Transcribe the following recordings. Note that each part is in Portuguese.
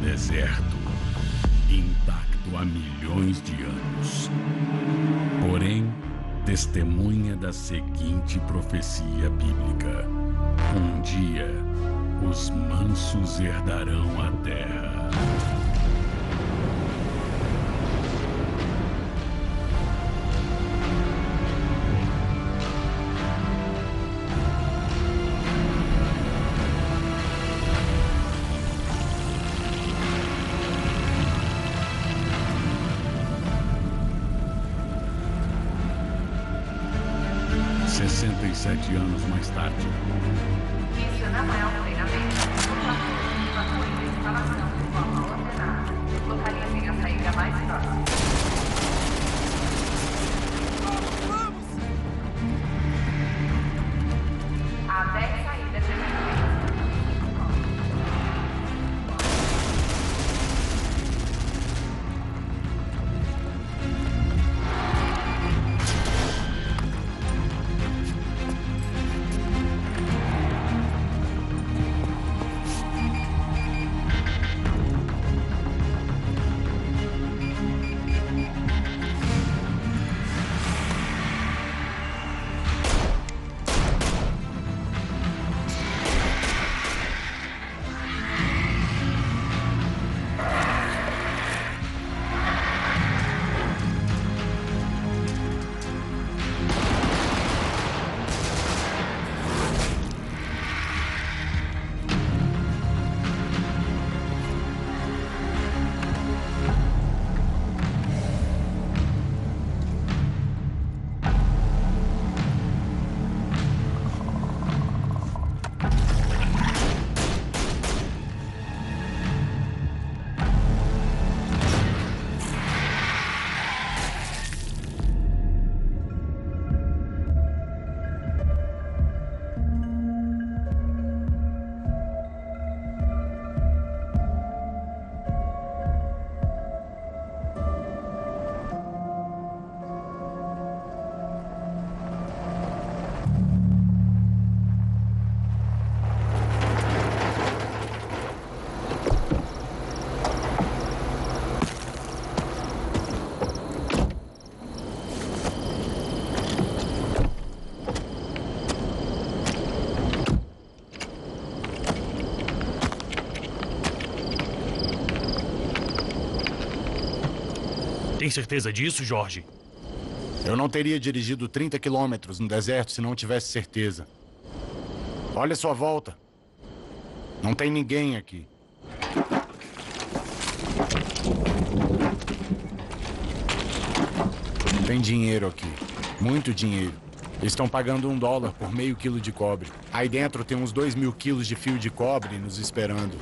deserto, intacto há milhões de anos. Porém, testemunha da seguinte profecia bíblica: um dia, os mansos herdarão a terra. Sete anos mais tarde. Isso não é um treinamento. Evacuem a instalação de forma ordenada. Localizem a saída mais próxima. Vamos! Há 10 saídas disponíveis. Tem certeza disso, Jorge? Eu não teria dirigido 30 quilômetros no deserto se não tivesse certeza. Olha a sua volta. Não tem ninguém aqui. Tem dinheiro aqui. Muito dinheiro. Estão pagando $1 por meio quilo de cobre. Aí dentro tem uns 2.000 quilos de fio de cobre nos esperando.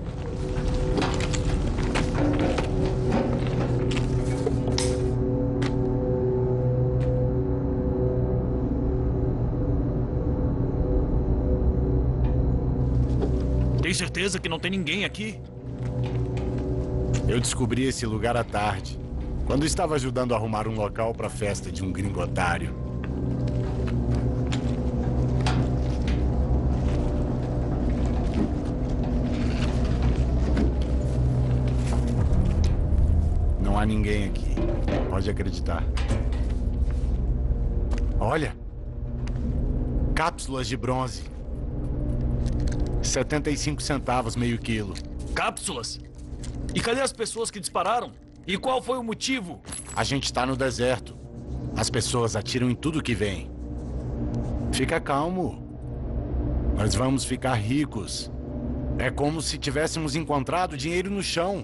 Tem certeza que não tem ninguém aqui? Eu descobri esse lugar à tarde, quando estava ajudando a arrumar um local para a festa de um gringo otário. Não há ninguém aqui. Pode acreditar. Olha! Cápsulas de bronze. 75 centavos meio quilo. Cápsulas? E cadê as pessoas que dispararam? E qual foi o motivo? A gente está no deserto. As pessoas atiram em tudo que vem. Fica calmo. Nós vamos ficar ricos. É como se tivéssemos encontrado dinheiro no chão.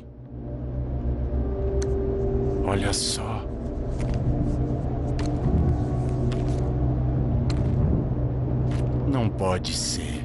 Olha só. Não pode ser.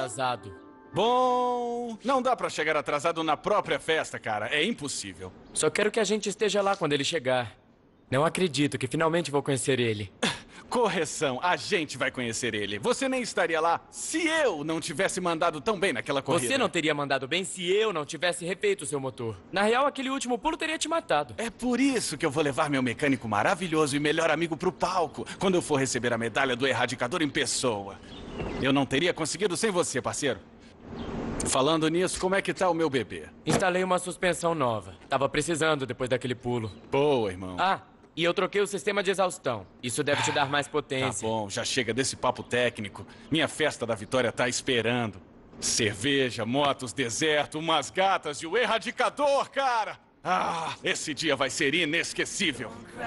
atrasado. Bom, não dá pra chegar atrasado na própria festa, cara. É impossível. Só quero que a gente esteja lá quando ele chegar. Não acredito que finalmente vou conhecer ele. Correção, a gente vai conhecer ele. Você nem estaria lá se eu não tivesse mandado tão bem naquela corrida. Você não teria mandado bem se eu não tivesse refeito o seu motor. Na real, aquele último pulo teria te matado. É por isso que eu vou levar meu mecânico maravilhoso e melhor amigo pro palco, quando eu for receber a medalha do Erradicador em pessoa. Eu não teria conseguido sem você, parceiro. Falando nisso, como é que tá o meu bebê? Instalei uma suspensão nova. Tava precisando depois daquele pulo. Boa, irmão. Ah, e eu troquei o sistema de exaustão. Isso deve te dar mais Tá potência. bom, já chega desse papo técnico. Minha festa da vitória tá esperando. Cerveja, motos, deserto, umas gatas e o Erradicador, cara! Ah, esse dia vai ser inesquecível.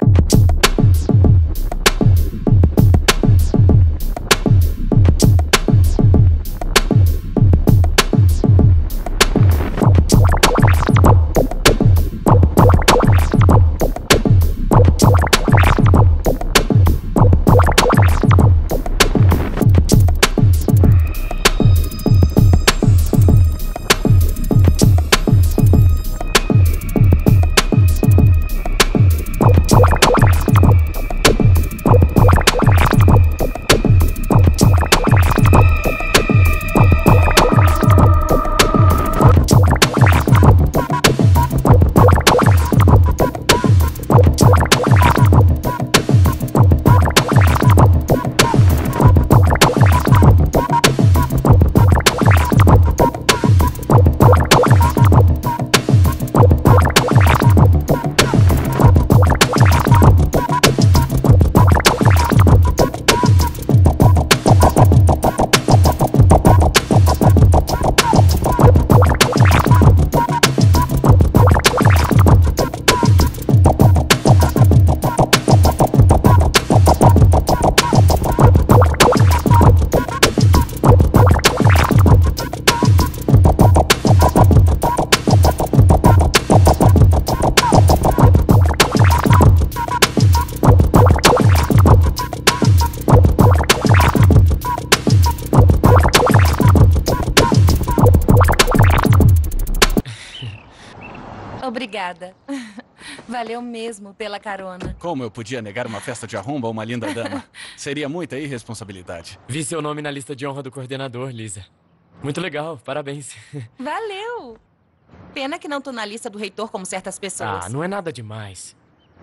Obrigada. Valeu mesmo pela carona. Como eu podia negar uma festa de arromba a uma linda dama? Seria muita irresponsabilidade. Vi seu nome na lista de honra do coordenador, Lisa. Muito legal, parabéns. Valeu! Pena que não tô na lista do reitor como certas pessoas. Ah, não é nada demais.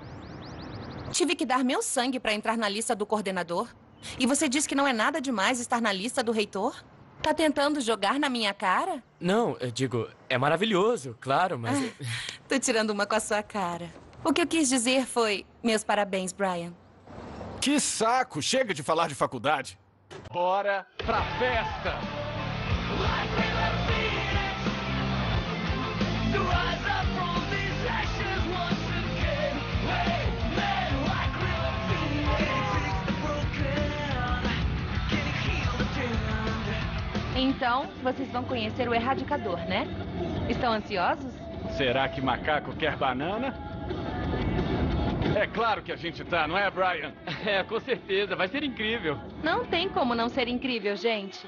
Tive que dar meu sangue pra entrar na lista do coordenador. E você diz que não é nada demais estar na lista do reitor? Tá tentando jogar na minha cara? Não, eu digo, é maravilhoso, claro, mas... Tô tirando uma com a sua cara. O que eu quis dizer foi, meus parabéns, Brian. Que saco! Chega de falar de faculdade. Bora pra festa! Então, vocês vão conhecer o Erradicador, né? Estão ansiosos? Será que macaco quer banana? É claro que a gente tá, não é, Brian? É, com certeza, vai ser incrível. Não tem como não ser incrível, gente.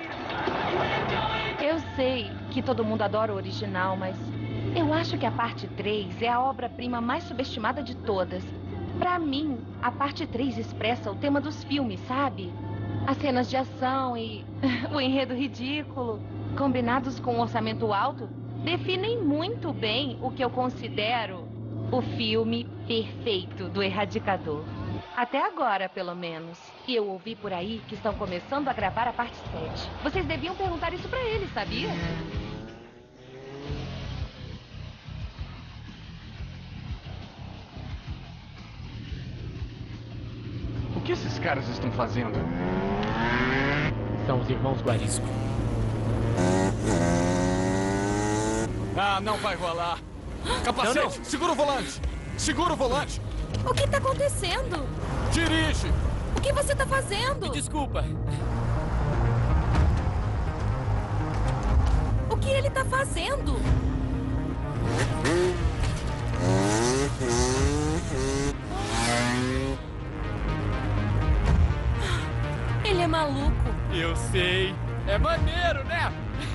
Eu sei que todo mundo adora o original, mas eu acho que a parte 3 é a obra-prima mais subestimada de todas. Pra mim, a parte 3 expressa o tema dos filmes, sabe? As cenas de ação e o enredo ridículo, combinados com um orçamento alto, definem muito bem o que eu considero o filme perfeito do Erradicador. Até agora, pelo menos. E eu ouvi por aí que estão começando a gravar a parte 7. Vocês deviam perguntar isso pra eles, sabia? O que esses caras estão fazendo? São os irmãos Guarisco. Ah, não vai rolar. Capacete, Não. segura o volante. Segura o volante. O que tá acontecendo? Dirige. O que você tá fazendo? Me desculpa. O que ele tá fazendo? Ele é maluco. Eu sei. É maneiro, né?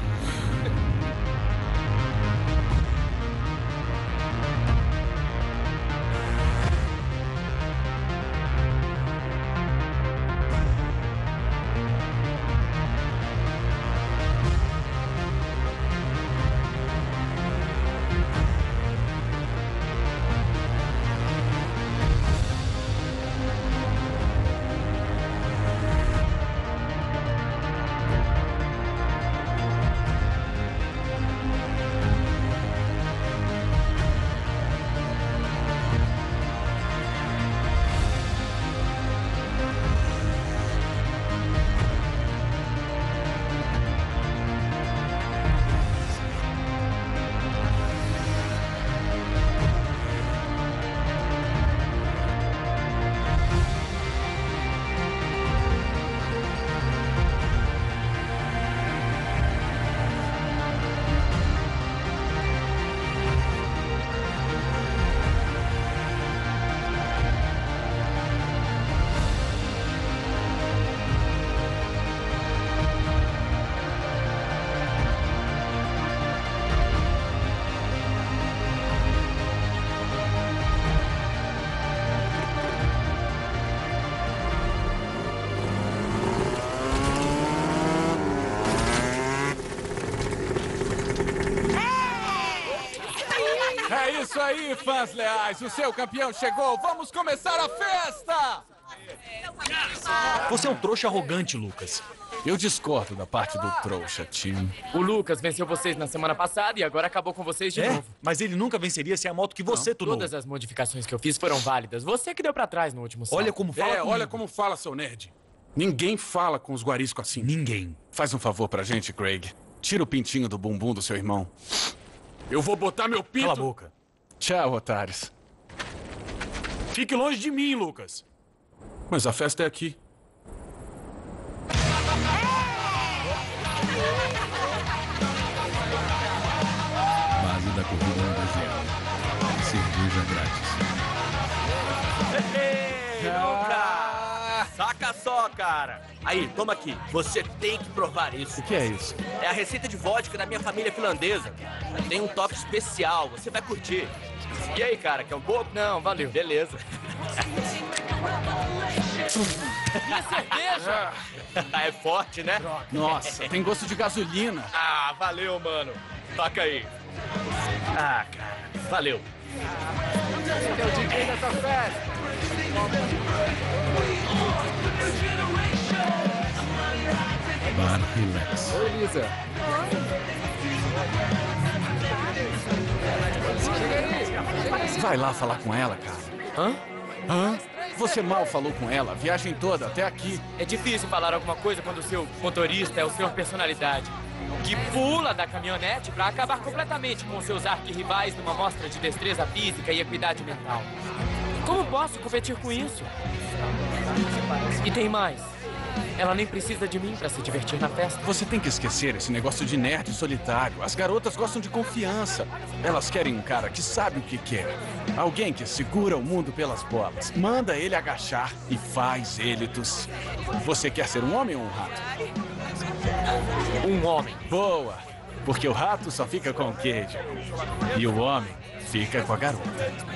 É isso aí, fãs leais. O seu campeão chegou. Vamos começar a festa! Você é um trouxa arrogante, Lucas. Eu discordo da parte do trouxa, Tim. O Lucas venceu vocês na semana passada e agora acabou com vocês de novo. Mas ele nunca venceria se é a moto que você tunou. Todas as modificações que eu fiz foram válidas. Você que deu pra trás no último salto. Olha como fala comigo. Olha como fala, seu nerd. Ninguém fala com os guariscos assim. Ninguém. Faz um favor pra gente, Craig. Tira o pintinho do bumbum do seu irmão. Eu vou botar meu pinto... Cala a boca. Tchau, otários. Fique longe de mim, Lucas. Mas a festa é aqui. Base da corrida no deserto. Cerveja grátis. Ei, Lucas! Saca só, cara. Aí, toma aqui. Você tem que provar isso. O que é isso? É a receita de vodka da minha família finlandesa. Tem um toque especial. Você vai curtir. E aí, cara, quer um pouco? Não, valeu. Beleza. Minha cerveja! É forte, né? Nossa, tem gosto de gasolina. Ah, valeu, mano. Toca aí. Ah, cara, valeu. É o DJ dessa festa. Bar Relax. Oi, Lisa. Vai lá falar com ela, cara. Hã? Você mal falou com ela a viagem toda até aqui. É difícil falar alguma coisa quando o seu motorista é o senhor personalidade, que pula da caminhonete pra acabar completamente com seus arquirrivais numa mostra de destreza física e equidade mental. Como posso competir com isso? E tem mais. Ela nem precisa de mim pra se divertir na festa. Você tem que esquecer esse negócio de nerd solitário. As garotas gostam de confiança. Elas querem um cara que sabe o que quer. Alguém que segura o mundo pelas bolas. Manda ele agachar e faz ele tossir. Você quer ser um homem ou um rato? Um homem. Boa! Porque o rato só fica com o queijo. E o homem fica com a garota.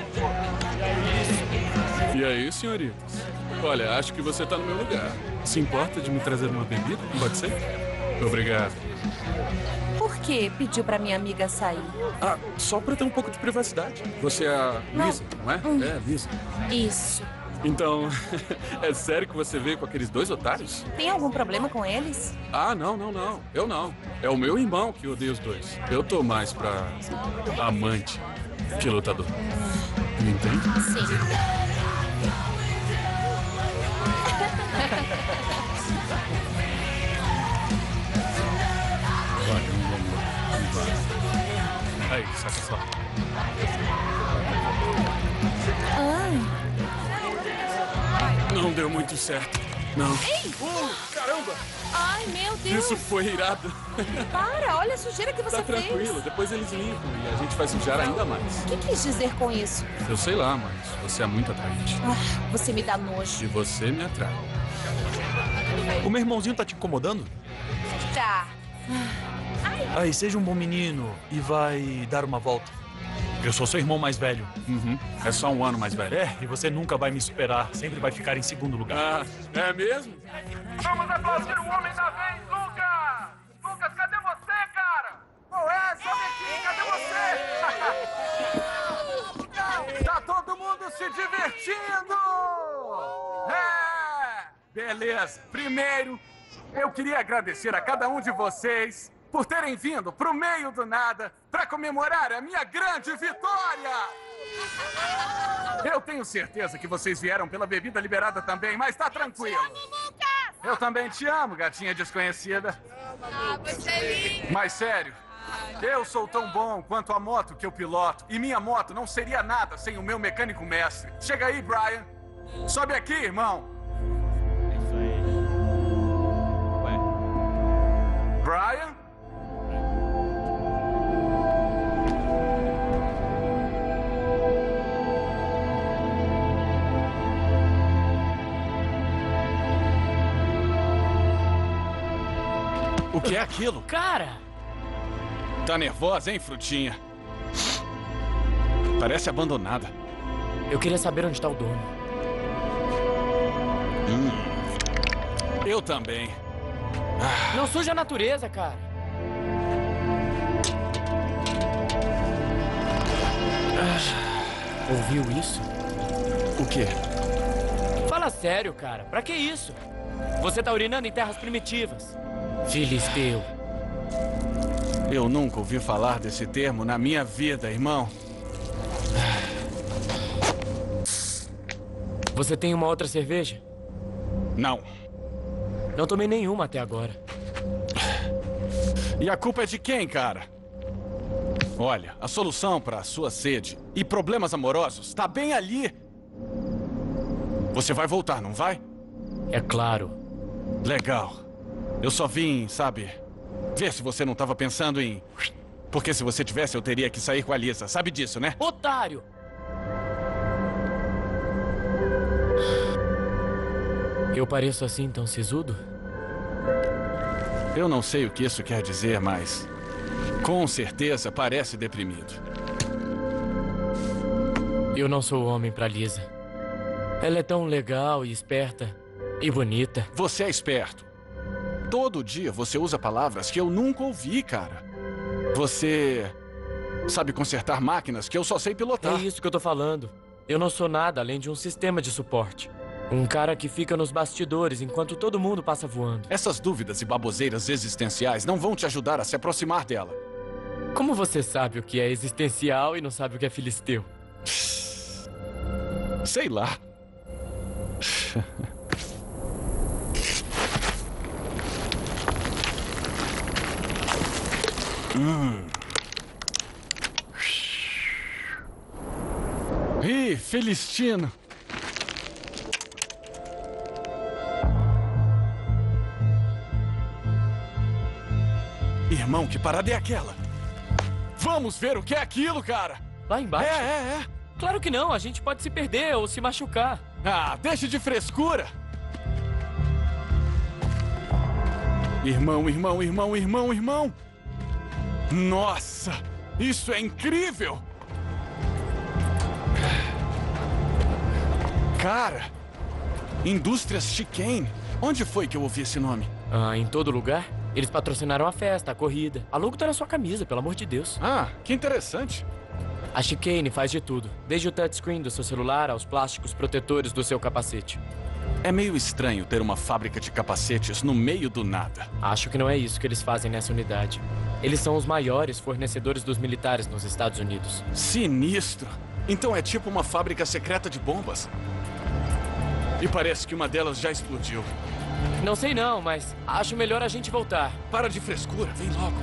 E aí, senhoritas? Olha, acho que você tá no meu lugar. Se importa de me trazer uma bebida? Pode ser? Obrigado. Por que pediu pra minha amiga sair? Ah, só pra ter um pouco de privacidade. Você é a Lisa, não é? É, Lisa. Isso. Então, é sério que você veio com aqueles dois otários? Tem algum problema com eles? Ah, não. Eu não. É o meu irmão que odeia os dois. Eu tô mais pra amante que lutador. Me entende? Sim. Aí, saca só. Não deu muito certo. Não. Caramba! Ai, meu Deus. Isso foi irado. Para, olha a sujeira que você Tá fez. tranquilo, depois eles limpam e a gente vai sujar ainda mais. O que quis dizer com isso? Eu sei lá, mas você é muito atraente. Ah, você me dá nojo. E você me atrai. O meu irmãozinho tá te incomodando? Tá. Aí, seja um bom menino e vai dar uma volta. Eu sou seu irmão mais velho. Uhum. É só um ano mais velho. É, e você nunca vai me superar. Sempre vai ficar em segundo lugar. Ah, é mesmo? Vamos aplaudir o homem da vez, Lucas! Lucas, cadê você, cara? Qual é? Sobe aqui, cadê você? Tá todo mundo se divertindo! É! Beleza. Primeiro, eu queria agradecer a cada um de vocês por terem vindo pro meio do nada para comemorar a minha grande vitória! Eu tenho certeza que vocês vieram pela bebida liberada também, mas tá tranquilo. Te amo, Lucas! Eu também te amo, gatinha desconhecida. Ah, você é lindo. Mas sério, eu sou tão bom quanto a moto que eu piloto. E minha moto não seria nada sem o meu mecânico mestre. Chega aí, Brian. Sobe aqui, irmão. Isso aí. Ué. Brian? O que é aquilo? Cara! Tá nervosa, hein, frutinha? Parece abandonada. Eu queria saber onde tá o dono. Eu também. Não suja a natureza, cara. Ouviu isso? O quê? Fala sério, cara. Pra que isso? Você tá urinando em terras primitivas. Filisteu. Eu nunca ouvi falar desse termo na minha vida, irmão. Você tem uma outra cerveja? Não. Não tomei nenhuma até agora. E a culpa é de quem, cara? Olha, a solução para a sua sede e problemas amorosos está bem ali. Você vai voltar, não vai? É claro. Legal. Eu só vim, sabe, ver se você não estava pensando em... Porque se você tivesse, eu teria que sair com a Lisa. Sabe disso, né? Otário! Eu pareço assim tão sisudo? Eu não sei o que isso quer dizer, mas... Com certeza parece deprimido. Eu não sou homem pra Lisa. Ela é tão legal e esperta e bonita. Você é esperto. Todo dia você usa palavras que eu nunca ouvi, cara. Você sabe consertar máquinas que eu só sei pilotar. É isso que eu tô falando. Eu não sou nada além de um sistema de suporte. Um cara que fica nos bastidores enquanto todo mundo passa voando. Essas dúvidas e baboseiras existenciais não vão te ajudar a se aproximar dela. Como você sabe o que é existencial e não sabe o que é filisteu? Sei lá. Ih, Filistino. Irmão, que parada é aquela? Vamos ver o que é aquilo, cara! Lá embaixo? É. Claro que não, a gente pode se perder ou se machucar. Ah, deixe de frescura! Irmão! Nossa! Isso é incrível! Cara! Indústrias Chicane. Onde foi que eu ouvi esse nome? Ah, em todo lugar? Eles patrocinaram a festa, a corrida. A logo tá na sua camisa, pelo amor de Deus. Ah, que interessante. A Chicane faz de tudo, desde o touchscreen do seu celular aos plásticos protetores do seu capacete. É meio estranho ter uma fábrica de capacetes no meio do nada. Acho que não é isso que eles fazem nessa unidade. Eles são os maiores fornecedores dos militares nos Estados Unidos. Sinistro. Então é tipo uma fábrica secreta de bombas. E parece que uma delas já explodiu. Não sei não, mas acho melhor a gente voltar. Para de frescura, vem logo.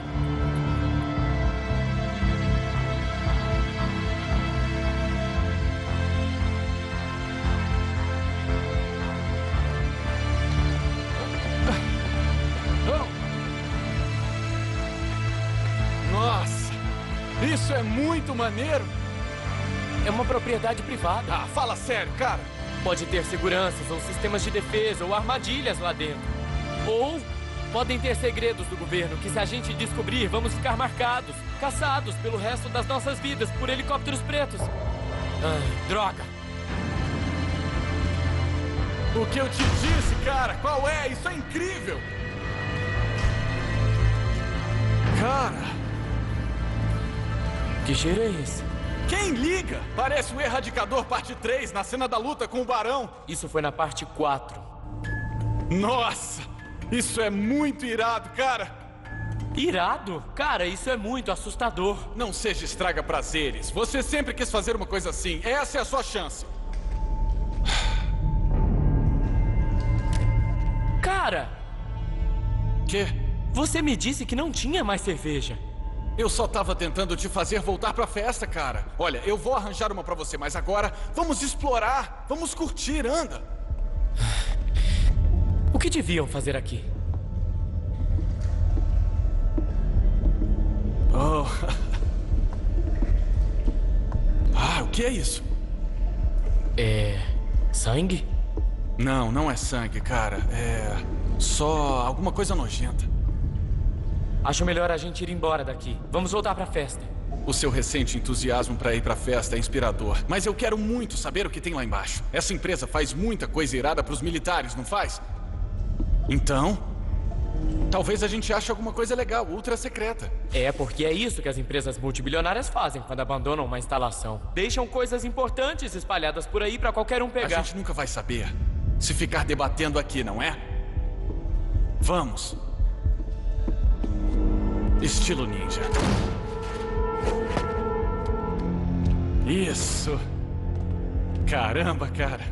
Nossa, isso é muito maneiro. É uma propriedade privada. Ah, fala sério, cara. Pode ter seguranças ou sistemas de defesa ou armadilhas lá dentro. Ou podem ter segredos do governo que, se a gente descobrir, vamos ficar marcados, caçados pelo resto das nossas vidas por helicópteros pretos. Droga! O que eu te disse, cara? Qual é? Isso é incrível! Cara! Que cheiro é esse? Quem liga? Parece o Erradicador parte 3, na cena da luta com o Barão. Isso foi na parte 4. Nossa! Isso é muito irado, cara! Irado? Cara, isso é muito assustador. Não seja estraga-prazeres. Você sempre quis fazer uma coisa assim. Essa é a sua chance. Cara! Quê? Você me disse que não tinha mais cerveja. Eu só tava tentando te fazer voltar pra festa, cara. Olha, eu vou arranjar uma pra você, mas agora vamos explorar. Vamos curtir, anda. O que deviam fazer aqui? Oh. Ah, o que é isso? É... sangue? Não, não é sangue, cara. É... só alguma coisa nojenta. Acho melhor a gente ir embora daqui. Vamos voltar pra festa. O seu recente entusiasmo pra ir pra festa é inspirador. Mas eu quero muito saber o que tem lá embaixo. Essa empresa faz muita coisa irada pros militares, não faz? Então, talvez a gente ache alguma coisa legal, ultra secreta. É, porque é isso que as empresas multibilionárias fazem quando abandonam uma instalação. Deixam coisas importantes espalhadas por aí pra qualquer um pegar. A gente nunca vai saber se ficar debatendo aqui, não é? Vamos. Estilo ninja. Isso. Caramba, cara.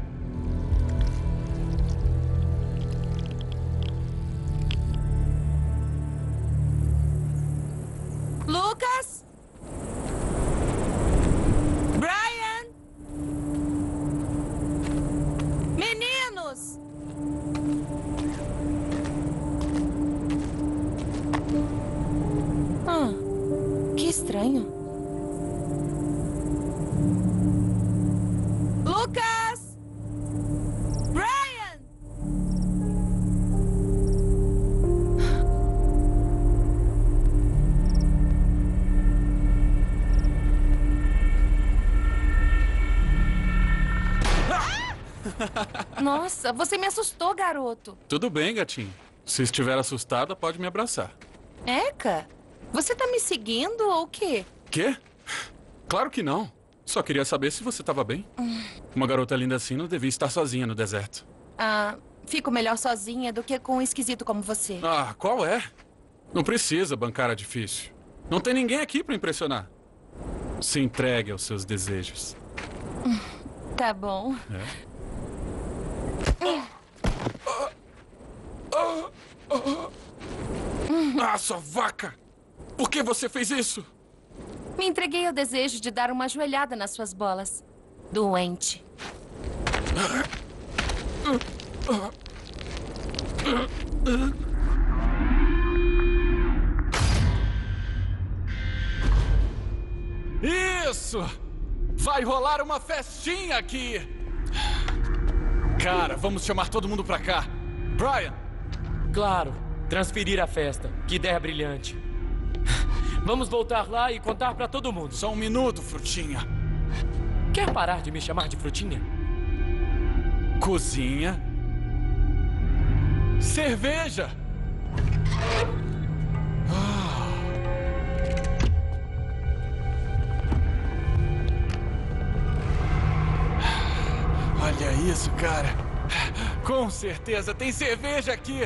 Lucas? Brian? Meninos? Que estranho. Lucas? Brian? Nossa, você me assustou, garoto. Tudo bem, gatinho. Se estiver assustada, pode me abraçar. Eca, você tá me seguindo ou o quê? Quê? Claro que não. Só queria saber se você estava bem. Uma garota linda assim não devia estar sozinha no deserto. Fico melhor sozinha do que com um esquisito como você. Ah, qual é? Não precisa bancar a difícil. Não tem ninguém aqui para impressionar. Se entregue aos seus desejos. Tá bom. Ah, sua vaca! Por que você fez isso? Me entreguei ao desejo de dar uma ajoelhada nas suas bolas. Doente. Isso! Vai rolar uma festinha aqui! Cara, vamos chamar todo mundo pra cá. Brian! Claro, transferir a festa. Que ideia brilhante. Vamos voltar lá e contar pra todo mundo. Só um minuto, Frutinha. Quer parar de me chamar de Frutinha? Cozinha. Cerveja. Olha isso, cara. Com certeza tem cerveja aqui.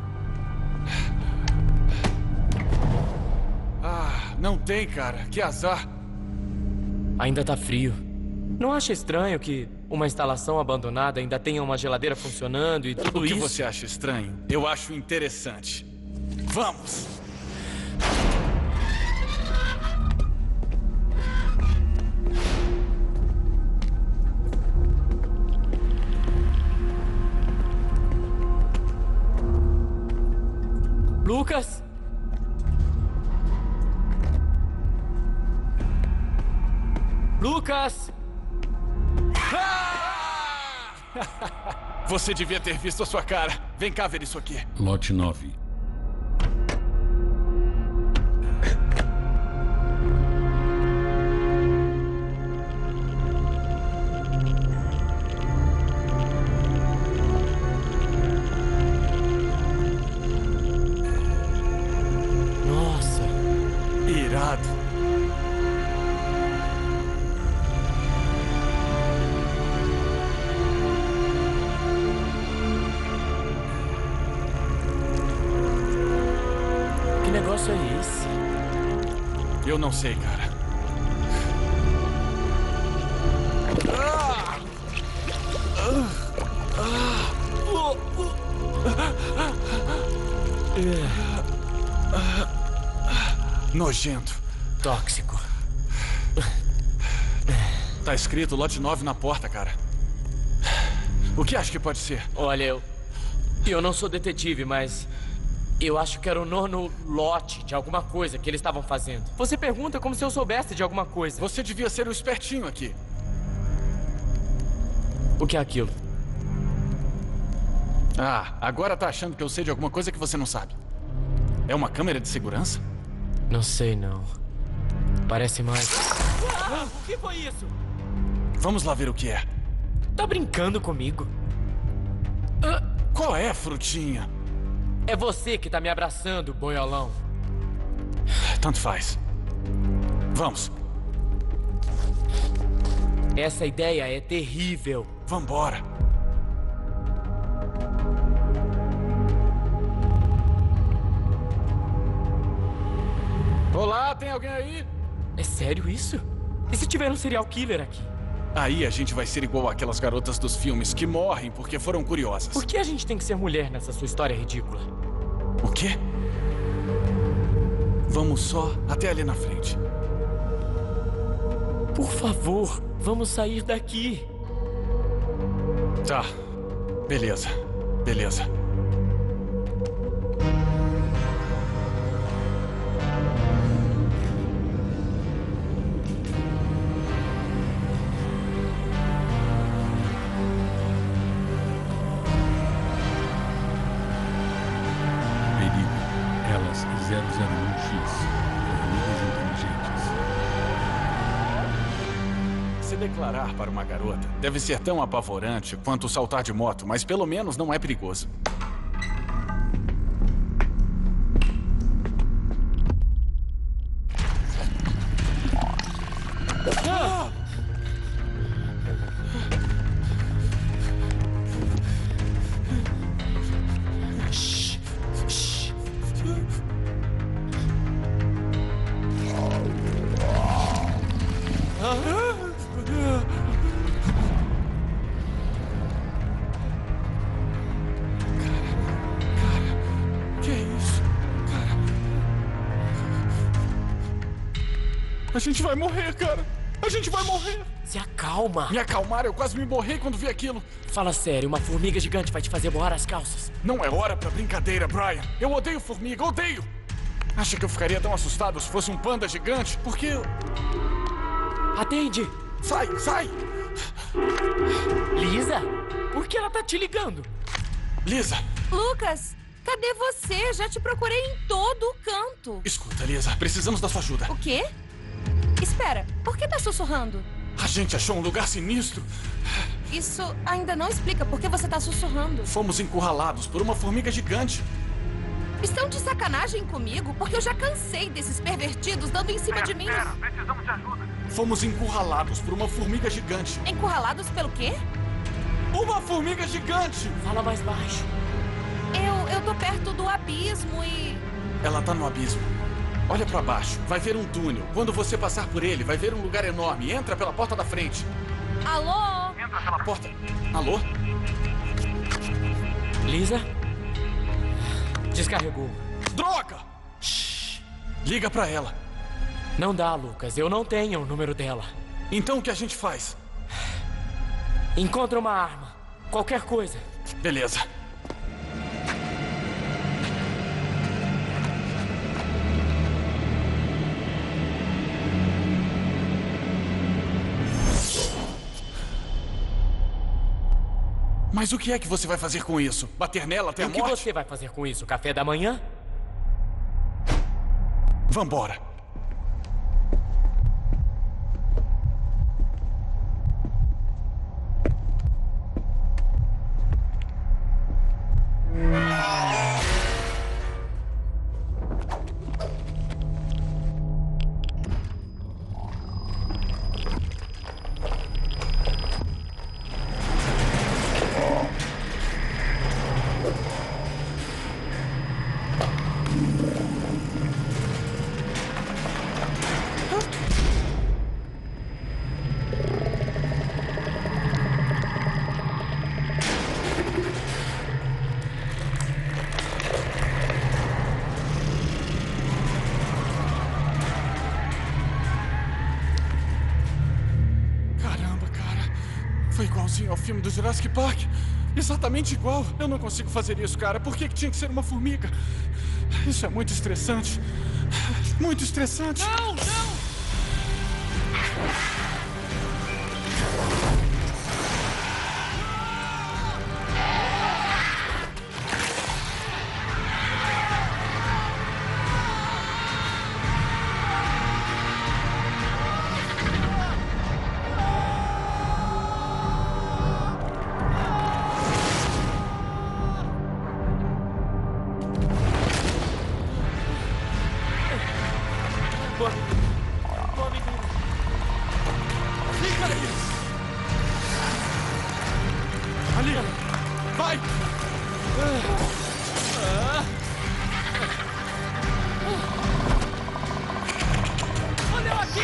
Não tem, cara. Que azar. Ainda tá frio. Não acha estranho que uma instalação abandonada ainda tenha uma geladeira funcionando e tudo isso? O que você acha estranho? Eu acho interessante. Vamos! Lucas? Lucas! Você devia ter visto a sua cara. Vem cá ver isso aqui. Lote 9. Nossa. Irado. Que negócio é esse? Eu não sei, cara. Nojento. Tóxico. Tá escrito lote 9 na porta, cara. O que acha que pode ser? Olha, eu não sou detetive, mas eu acho que era o 9º lote de alguma coisa que eles estavam fazendo. Você pergunta como se eu soubesse de alguma coisa. Você devia ser o espertinho aqui. O que é aquilo? Ah, agora tá achando que eu sei de alguma coisa que você não sabe. É uma câmera de segurança? Não sei, não. Parece mais... o que foi isso? Vamos lá ver o que é. Tá brincando comigo? Qual é, frutinha? É você que tá me abraçando, boiolão. Tanto faz. Vamos. Essa ideia é terrível. Vambora. Olá, tem alguém aí? É sério isso? E se tiver um serial killer aqui? Aí a gente vai ser igual aquelas garotas dos filmes que morrem porque foram curiosas. Por que a gente tem que ser mulher nessa sua história ridícula? O quê? Vamos só até ali na frente. Por favor, vamos sair daqui. Tá. Beleza. Beleza. Elas 001X. Formigas inteligentes. Se declarar para uma garota deve ser tão apavorante quanto saltar de moto, mas pelo menos não é perigoso. A gente vai morrer, cara. A gente vai morrer. Se acalma. Me acalmar? Eu quase me borrei quando vi aquilo. Fala sério, uma formiga gigante vai te fazer borrar as calças. Não é hora pra brincadeira, Brian. Eu odeio formiga, odeio. Acha que eu ficaria tão assustado se fosse um panda gigante? Porque eu... Atende. Sai, sai. Lisa? Por que ela tá te ligando? Lisa. Lucas, cadê você? Já te procurei em todo o canto. Escuta, Lisa, precisamos da sua ajuda. O quê? Espera, por que tá sussurrando? A gente achou um lugar sinistro. Isso ainda não explica por que você tá sussurrando. Fomos encurralados por uma formiga gigante. Estão de sacanagem comigo? Porque eu já cansei desses pervertidos dando em cima de mim. Precisamos de ajuda. Fomos encurralados por uma formiga gigante. Encurralados pelo quê? Uma formiga gigante! Fala mais baixo. Eu tô perto do abismo e... Ela tá no abismo. Olha pra baixo, vai ver um túnel. Quando você passar por ele, vai ver um lugar enorme. Entra pela porta da frente. Alô? Entra pela porta. Alô? Lisa? Descarregou. Droga! Shhh. Liga pra ela. Não dá, Lucas. Eu não tenho o número dela. Então o que a gente faz? Encontra uma arma. Qualquer coisa. Beleza. Mas o que é que você vai fazer com isso? Bater nela até a E o morte? que você vai fazer com isso? Café da manhã? Vambora. Foi igualzinho ao filme do Jurassic Park. Exatamente igual. Eu não consigo fazer isso, cara. Por que tinha que ser uma formiga? Isso é muito estressante. Muito estressante. Não, não! Ali! Vai! Olha eu aqui!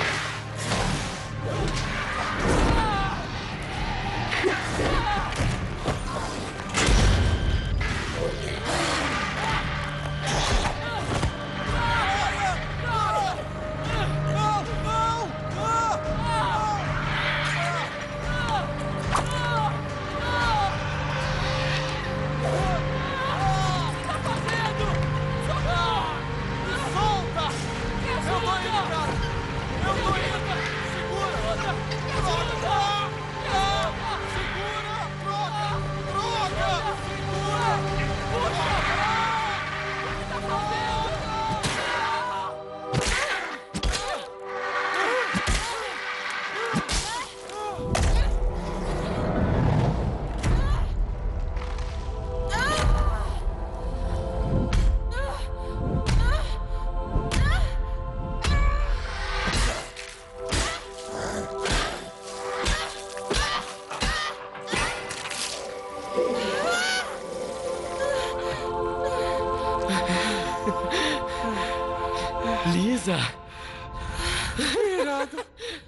Lisa! Irado!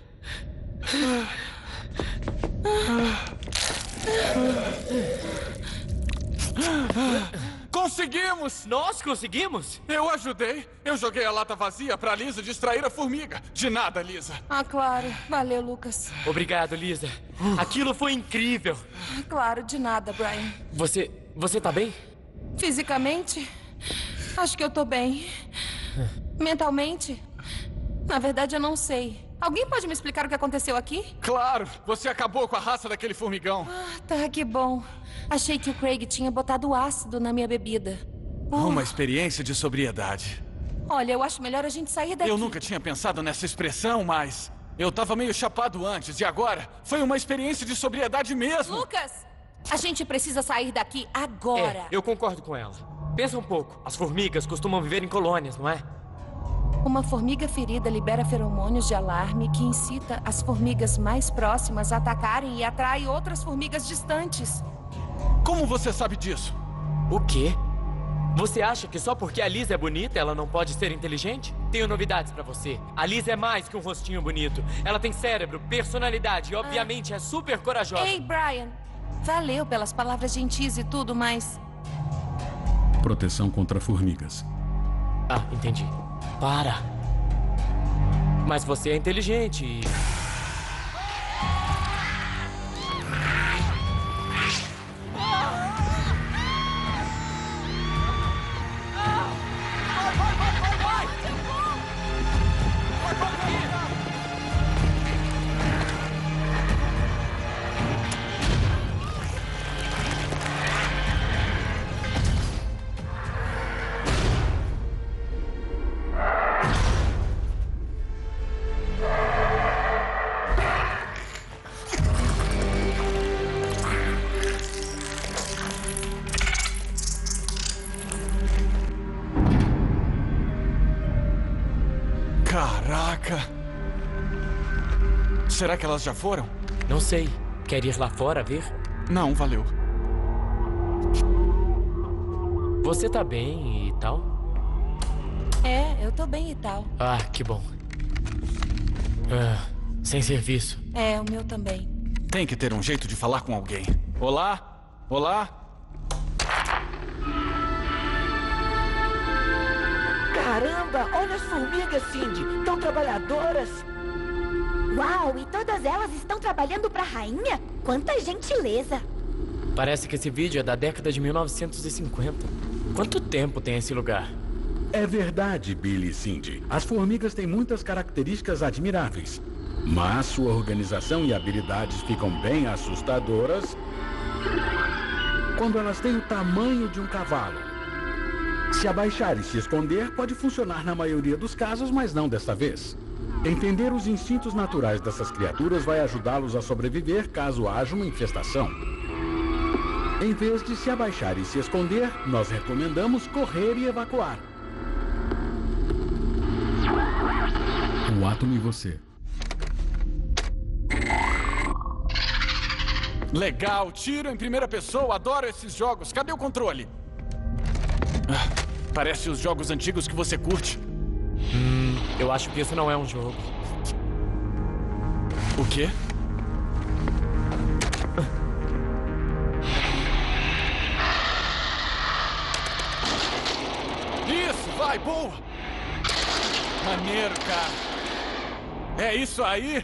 Conseguimos! Nós conseguimos? Eu ajudei. Eu joguei a lata vazia pra Lisa distrair a formiga. De nada, Lisa. Ah, claro. Valeu, Lucas. Obrigado, Lisa. Aquilo foi incrível. Claro, de nada, Brian. Você tá bem? Fisicamente, acho que eu tô bem. Mentalmente, na verdade eu não sei. Alguém pode me explicar o que aconteceu aqui? Claro! Você acabou com a raça daquele formigão. Ah, tá, que bom. Achei que o Craig tinha botado ácido na minha bebida. Uma experiência de sobriedade. Olha, eu acho melhor a gente sair daqui. Eu nunca tinha pensado nessa expressão, mas eu tava meio chapado antes e agora foi uma experiência de sobriedade mesmo. Lucas, a gente precisa sair daqui agora. Eu concordo com ela. Pensa um pouco. As formigas costumam viver em colônias, não é? Uma formiga ferida libera feromônios de alarme que incita as formigas mais próximas a atacarem e atrai outras formigas distantes. Como você sabe disso? O quê? Você acha que só porque a Lisa é bonita, ela não pode ser inteligente? Tenho novidades pra você. A Lisa é mais que um rostinho bonito. Ela tem cérebro, personalidade e, obviamente, é super corajosa. Ei, Brian. Valeu pelas palavras gentis e tudo, mas... Proteção contra formigas. Ah, entendi. Para. Mas você é inteligente e... Caraca! Será que elas já foram? Não sei. Quer ir lá fora ver? Não, valeu. Você tá bem e tal? É, eu tô bem e tal. Ah, que bom. Sem serviço. É, o meu também. Tem que ter um jeito de falar com alguém. Olá? Olá? Caramba, olha as formigas, Cindy. Tão trabalhadoras. Uau, e todas elas estão trabalhando pra rainha? Quanta gentileza. Parece que esse vídeo é da década de 1950. Quanto tempo tem esse lugar? É verdade, Billy e Cindy. As formigas têm muitas características admiráveis. Mas sua organização e habilidades ficam bem assustadoras quando elas têm o tamanho de um cavalo. Se abaixar e se esconder pode funcionar na maioria dos casos, mas não desta vez. Entender os instintos naturais dessas criaturas vai ajudá-los a sobreviver caso haja uma infestação. Em vez de se abaixar e se esconder, nós recomendamos correr e evacuar. O átomo e você. Legal, tiro em primeira pessoa, adoro esses jogos. Cadê o controle? Parece os jogos antigos que você curte. Eu acho que isso não é um jogo. O quê? Isso, vai, boa! Maneiro, cara. É isso aí?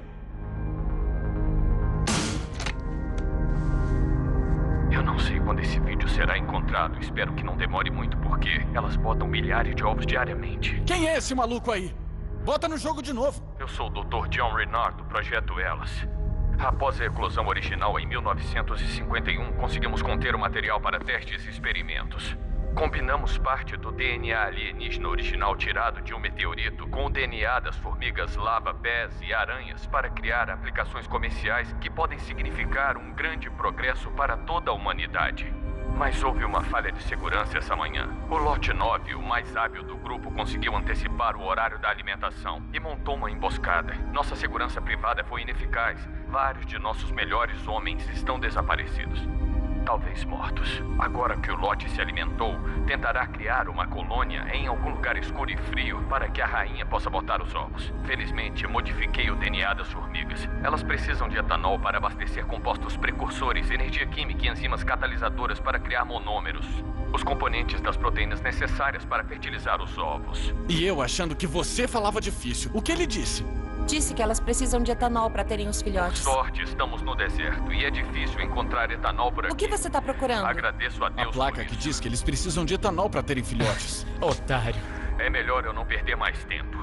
Eu não sei quando esse vídeo será encontrado. Espero que não demore muito, porque elas botam milhares de ovos diariamente. Quem é esse maluco aí? Bota no jogo de novo. Eu sou o Dr. John Renard, do Projeto Elas. Após a eclosão original em 1951, conseguimos conter o material para testes e experimentos. Combinamos parte do DNA alienígena original tirado de um meteorito com o DNA das formigas lava-pés e aranhas para criar aplicações comerciais que podem significar um grande progresso para toda a humanidade. Mas houve uma falha de segurança essa manhã. O Lote 9, o mais hábil do grupo, conseguiu antecipar o horário da alimentação e montou uma emboscada. Nossa segurança privada foi ineficaz. Vários de nossos melhores homens estão desaparecidos. Talvez mortos. Agora que o lote se alimentou, tentará criar uma colônia em algum lugar escuro e frio para que a rainha possa botar os ovos. Felizmente, modifiquei o DNA das formigas. Elas precisam de etanol para abastecer compostos precursores, energia química e enzimas catalisadoras para criar monômeros. Os componentes das proteínas necessárias para fertilizar os ovos. E eu achando que você falava difícil. O que ele disse? Disse que elas precisam de etanol para terem os filhotes. Sorte, estamos no deserto e é difícil encontrar etanol por aqui. O que você está procurando? Agradeço a Deus. A placa que diz que eles precisam de etanol para terem filhotes. Otário. É melhor eu não perder mais tempo.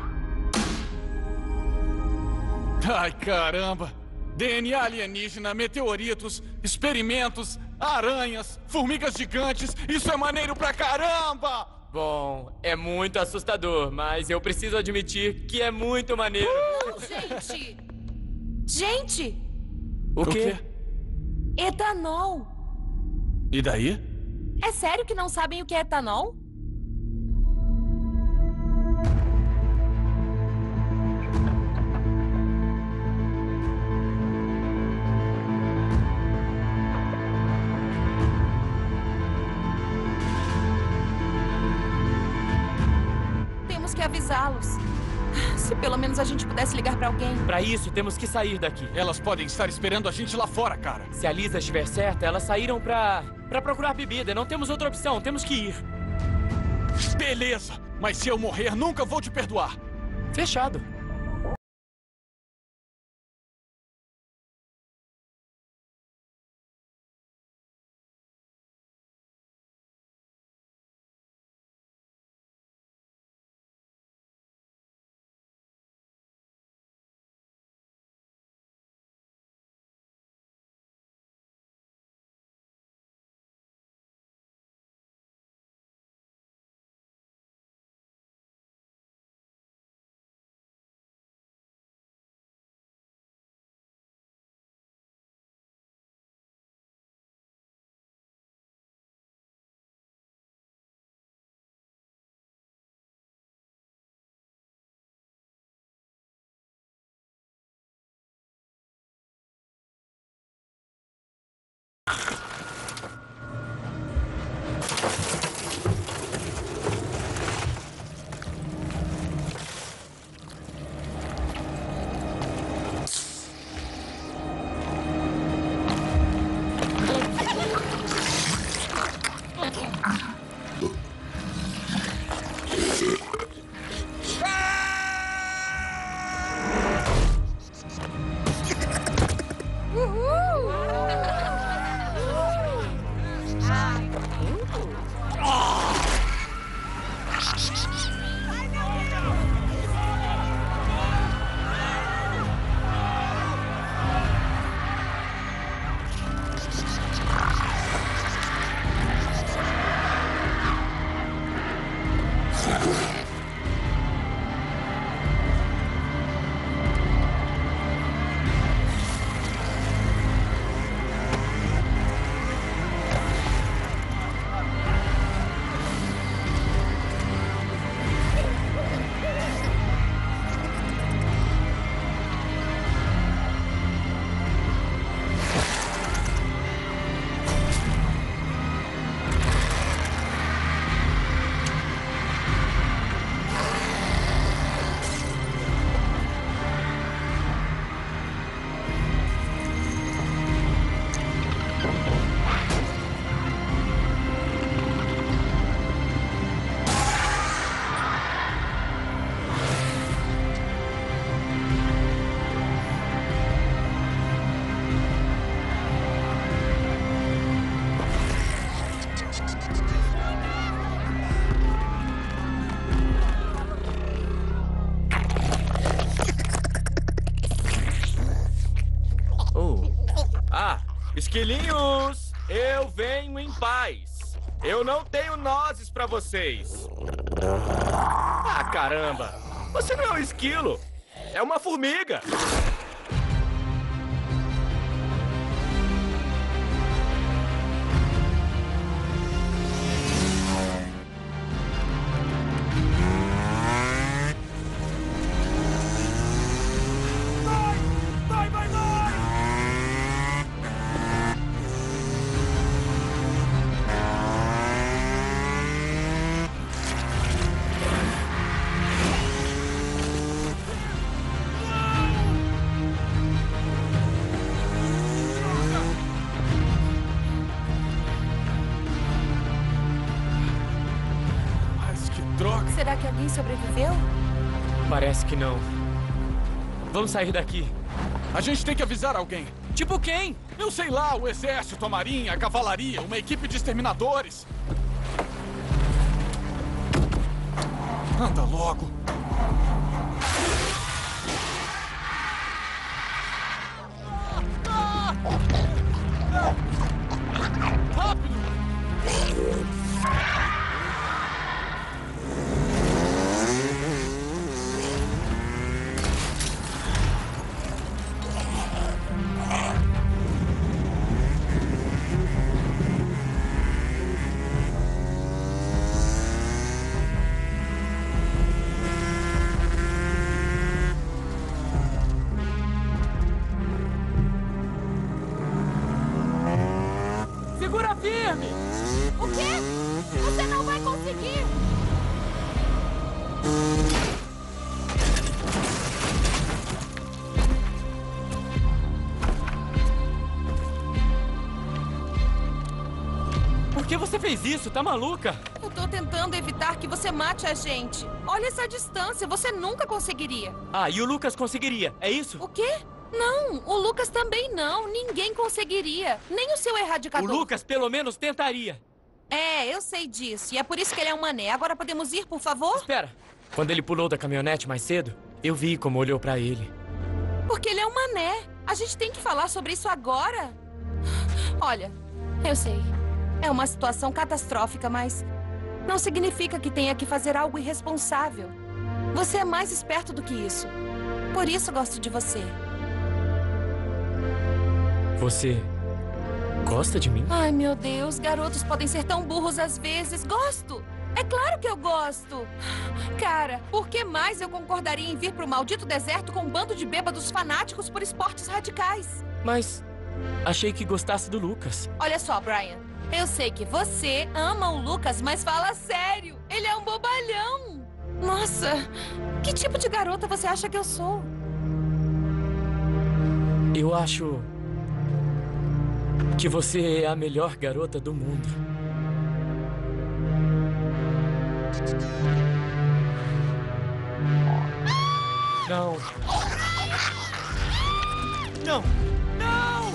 Ai, caramba. DNA alienígena, meteoritos, experimentos, aranhas, formigas gigantes. Isso é maneiro pra caramba! Bom, é muito assustador, mas eu preciso admitir que é muito maneiro. Gente! Gente! O quê? Etanol! E daí? É sério que não sabem o que é etanol? Temos que avisá-los. Se pelo menos a gente pudesse ligar pra alguém. Pra isso, temos que sair daqui. Elas podem estar esperando a gente lá fora, cara. Se a Lisa estiver certa, elas saíram pra procurar bebida. Não temos outra opção, temos que ir. Beleza, mas se eu morrer, nunca vou te perdoar. Fechado. Esquilinhos, eu venho em paz. Eu não tenho nozes pra vocês. Ah, caramba. Você não é um esquilo. É uma formiga. Será que alguém sobreviveu? Parece que não. Vamos sair daqui. A gente tem que avisar alguém. Tipo quem? Eu sei lá, o exército, a marinha, a cavalaria, uma equipe de exterminadores. Anda logo. Rápido! Segura firme! O quê? Você não vai conseguir! Por que você fez isso? Tá maluca? Eu tô tentando evitar que você mate a gente. Olha essa distância, você nunca conseguiria. Ah, e o Lucas conseguiria, é isso? O quê? Não, o Lucas também não. Ninguém conseguiria. Nem o seu erradicador. O Lucas pelo menos tentaria. É, eu sei disso. E é por isso que ele é um mané. Agora podemos ir, por favor? Espera. Quando ele pulou da caminhonete mais cedo, eu vi como olhou pra ele. Porque ele é um mané. A gente tem que falar sobre isso agora. Olha, eu sei. É uma situação catastrófica, mas não significa que tenha que fazer algo irresponsável. Você é mais esperto do que isso. Por isso gosto de você. Você gosta de mim? Ai, meu Deus, garotos podem ser tão burros às vezes. Gosto! É claro que eu gosto! Cara, por que mais eu concordaria em vir pro maldito deserto com um bando de bêbados fanáticos por esportes radicais? Mas achei que gostasse do Lucas. Olha só, Brian. Eu sei que você ama o Lucas, mas fala sério. Ele é um bobalhão. Nossa, que tipo de garota você acha que eu sou? Eu acho que você é a melhor garota do mundo. Não. Não! Não!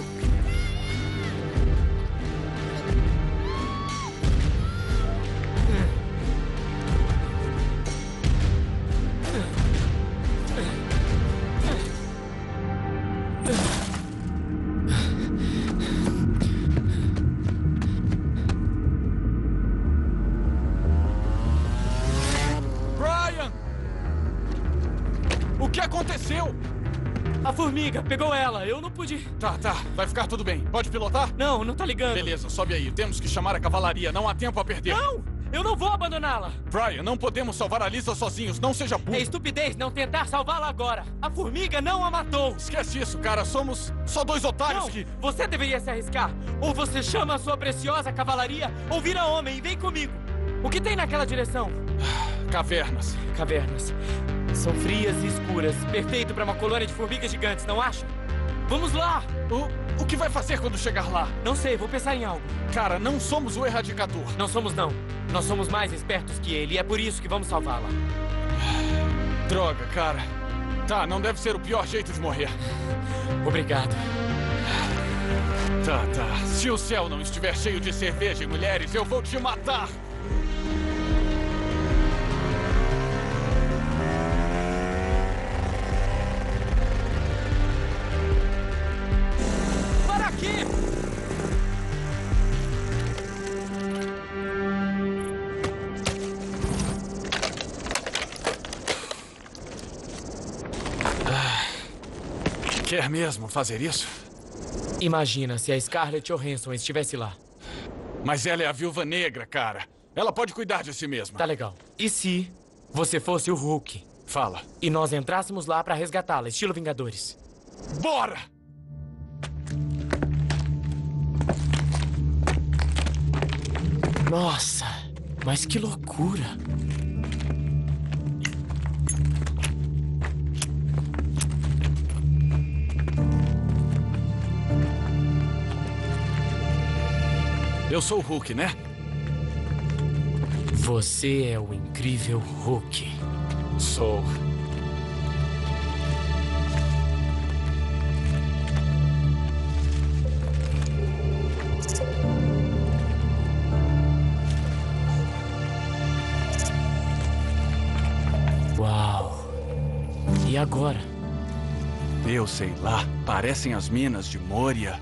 que aconteceu? A formiga pegou ela, eu não pude... Tá, vai ficar tudo bem. Pode pilotar? Não, não tá ligando. Beleza, sobe aí. Temos que chamar a cavalaria, não há tempo a perder. Não! Eu não vou abandoná-la! Brian, não podemos salvar a Lisa sozinhos, não seja burro. É estupidez não tentar salvá-la agora. A formiga não a matou. Esquece isso, cara. Somos só dois otários não, que... Você deveria se arriscar. Ou você chama a sua preciosa cavalaria, ou vira homem e vem comigo. O que tem naquela direção? Cavernas. Cavernas. São frias e escuras. Perfeito para uma colônia de formigas gigantes, não acha? Vamos lá! O que vai fazer quando chegar lá? Não sei, vou pensar em algo. Cara, não somos o Erradicador. Não somos, não. Nós somos mais espertos que ele e é por isso que vamos salvá-la. Droga, cara. Tá, não deve ser o pior jeito de morrer. Obrigado. Tá. Se o céu não estiver cheio de cerveja e mulheres, eu vou te matar! Para aqui! Quer mesmo fazer isso? Imagina se a Scarlett Johansson estivesse lá. Mas ela é a Viúva Negra, cara. Ela pode cuidar de si mesma. Tá legal. E se você fosse o Hulk? Fala. E nós entrássemos lá pra resgatá-la, estilo Vingadores. Bora! Nossa, mas que loucura! Eu sou o Hulk, né? Você é o incrível Hulk. Sou. Uau! E agora? Eu sei lá. Parecem as minas de Moria.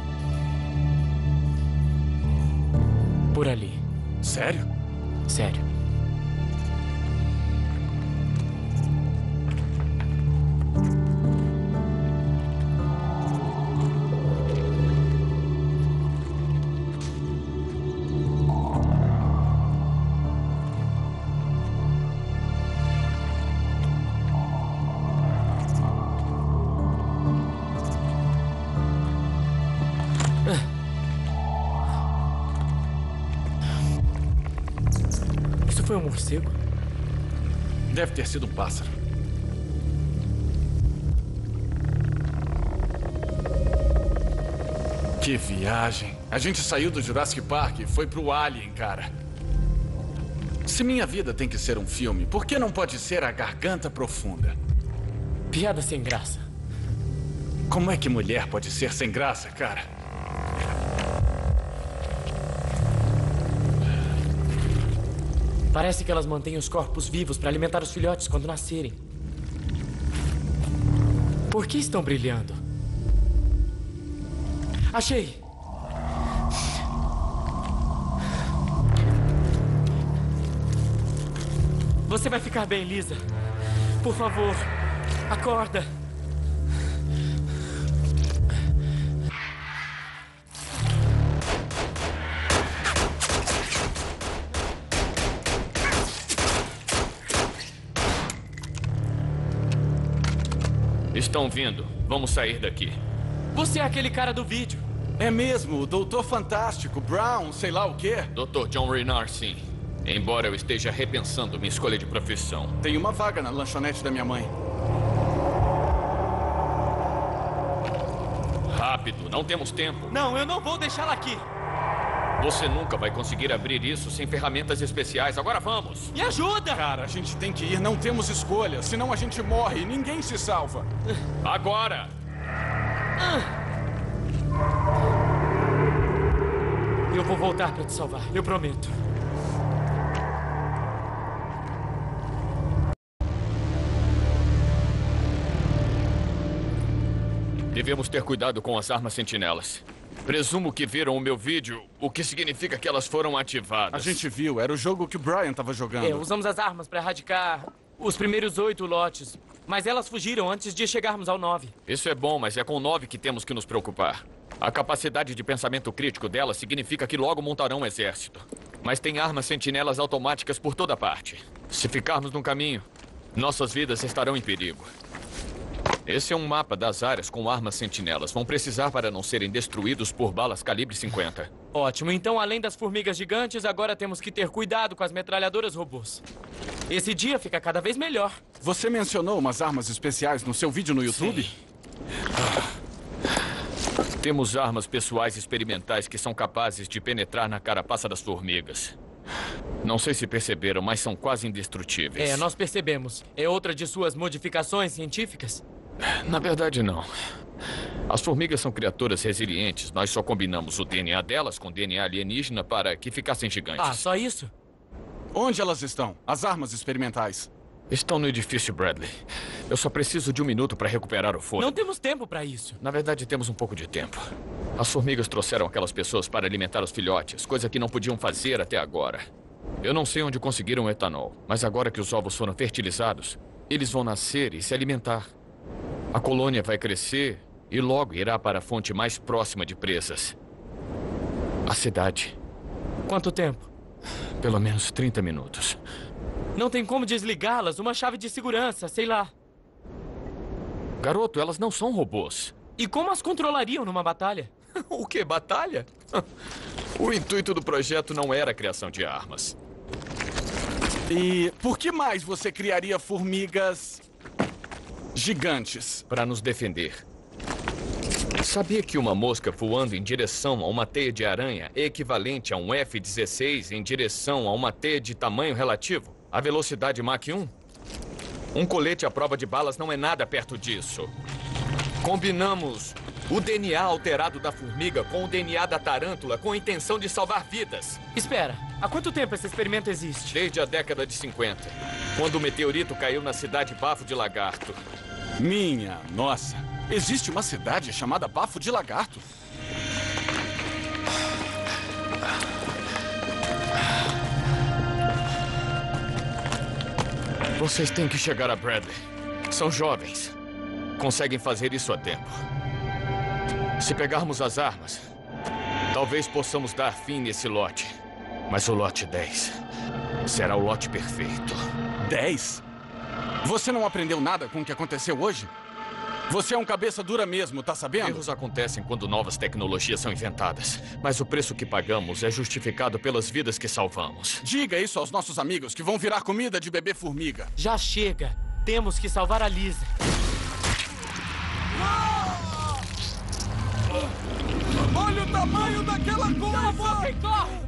Por ali. Sério? Sério. Foi um morcego? Deve ter sido um pássaro. Que viagem. A gente saiu do Jurassic Park e foi pro Alien, cara. Se minha vida tem que ser um filme, por que não pode ser A Garganta Profunda? Piada sem graça. Como é que mulher pode ser sem graça, cara? Parece que elas mantêm os corpos vivos para alimentar os filhotes quando nascerem. Por que estão brilhando? Achei! Você vai ficar bem, Lisa. Por favor, acorda. Estão vindo. Vamos sair daqui. Você é aquele cara do vídeo. É mesmo, o Doutor Fantástico, Brown, sei lá o quê. Dr. John Renard, sim. Embora eu esteja repensando minha escolha de profissão. Tem uma vaga na lanchonete da minha mãe. Rápido, não temos tempo. Não, eu não vou deixá-la aqui. Você nunca vai conseguir abrir isso sem ferramentas especiais. Agora vamos! Me ajuda! Cara, a gente tem que ir. Não temos escolha. Senão a gente morre e ninguém se salva. Agora! Eu vou voltar para te salvar. Eu prometo. Devemos ter cuidado com as armas sentinelas. Presumo que viram o meu vídeo, o que significa que elas foram ativadas. A gente viu, era o jogo que o Brian estava jogando. Usamos as armas para erradicar os primeiros 8 lotes. Mas elas fugiram antes de chegarmos ao 9. Isso é bom, mas é com o 9 que temos que nos preocupar. A capacidade de pensamento crítico delas significa que logo montarão um exército. Mas tem armas sentinelas automáticas por toda parte. Se ficarmos no caminho, nossas vidas estarão em perigo. Esse é um mapa das áreas com armas sentinelas. Vão precisar para não serem destruídos por balas calibre 50. Ótimo. Então, além das formigas gigantes, agora temos que ter cuidado com as metralhadoras robôs. Esse dia fica cada vez melhor. Você mencionou umas armas especiais no seu vídeo no YouTube? Sim. Temos armas pessoais experimentais que são capazes de penetrar na carapaça das formigas. Não sei se perceberam, mas são quase indestrutíveis. É, nós percebemos. É outra de suas modificações científicas? Na verdade, não. As formigas são criaturas resilientes. Nós só combinamos o DNA delas com o DNA alienígena para que ficassem gigantes. Ah, só isso? Onde elas estão? As armas experimentais? Estão no edifício Bradley. Eu só preciso de 1 minuto para recuperar o fôlego. Não temos tempo para isso. Na verdade, temos um pouco de tempo. As formigas trouxeram aquelas pessoas para alimentar os filhotes, coisa que não podiam fazer até agora. Eu não sei onde conseguiram o etanol, mas agora que os ovos foram fertilizados, eles vão nascer e se alimentar. A colônia vai crescer e logo irá para a fonte mais próxima de presas. A cidade. Quanto tempo? Pelo menos 30 minutos. Não tem como desligá-las? Uma chave de segurança, sei lá. Garoto, elas não são robôs. E como as controlariam numa batalha? O quê? Batalha? O intuito do projeto não era a criação de armas. E por que mais você criaria formigas gigantes? Para nos defender. Sabia que uma mosca voando em direção a uma teia de aranha é equivalente a um F-16 em direção a uma teia de tamanho relativo? A velocidade Mach 1? Um colete à prova de balas não é nada perto disso. Combinamos o DNA alterado da formiga com o DNA da tarântula com a intenção de salvar vidas. Espera, há quanto tempo esse experimento existe? Desde a década de 50, quando o meteorito caiu na cidade Bafo de Lagarto. Minha nossa, existe uma cidade chamada Bafo de Lagarto? Vocês têm que chegar a Bradley. São jovens. Conseguem fazer isso a tempo. Se pegarmos as armas, talvez possamos dar fim nesse lote. Mas o lote 10 será o lote perfeito. 10? Você não aprendeu nada com o que aconteceu hoje? Você é um cabeça dura mesmo, tá sabendo? Erros acontecem quando novas tecnologias são inventadas. Mas o preço que pagamos é justificado pelas vidas que salvamos. Diga isso aos nossos amigos que vão virar comida de bebê formiga. Já chega. Temos que salvar a Lisa. Olha o tamanho daquela coisa! Cala a boca e corre!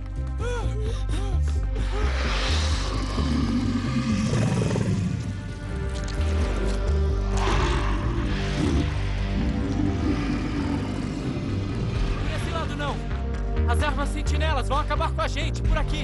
Por esse lado não. As armas sentinelas vão acabar com a gente por aqui.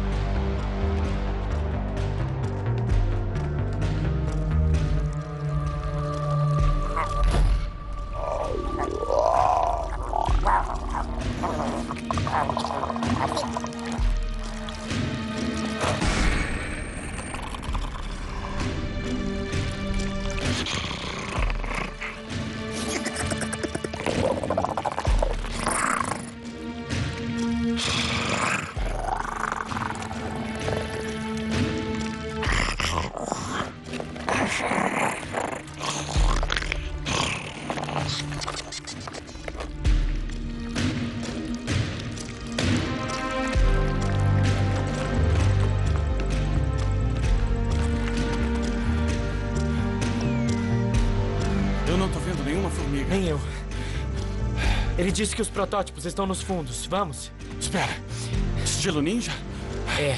Nem eu. Ele disse que os protótipos estão nos fundos. Vamos. Espera. Estilo ninja? É.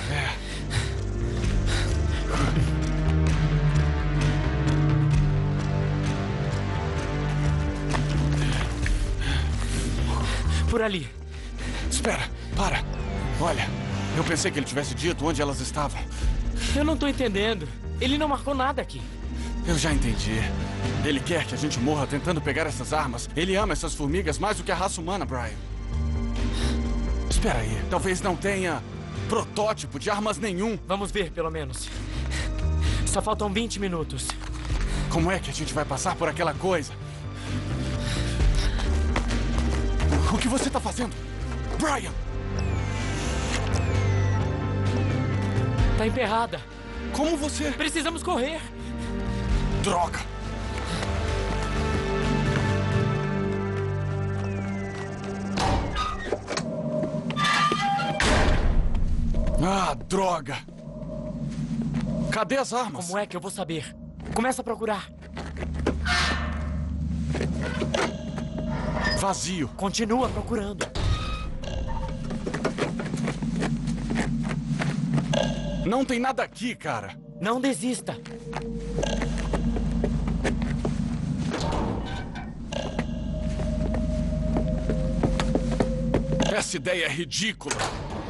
Por ali. Espera. Para. Olha. Eu pensei que ele tivesse dito onde elas estavam. Eu não tô entendendo. Ele não marcou nada aqui. Eu já entendi. Ele quer que a gente morra tentando pegar essas armas. Ele ama essas formigas mais do que a raça humana, Brian. Espera aí. Talvez não tenha protótipo de armas nenhum. Vamos ver, pelo menos. Só faltam 20 minutos. Como é que a gente vai passar por aquela coisa? O que você tá fazendo? Brian! Tá emperrada. Como você? Precisamos correr. Droga! Ah, droga! Cadê as armas? Como é que eu vou saber? Começa a procurar. Vazio. Continua procurando. Não tem nada aqui, cara. Não desista. Essa ideia é ridícula.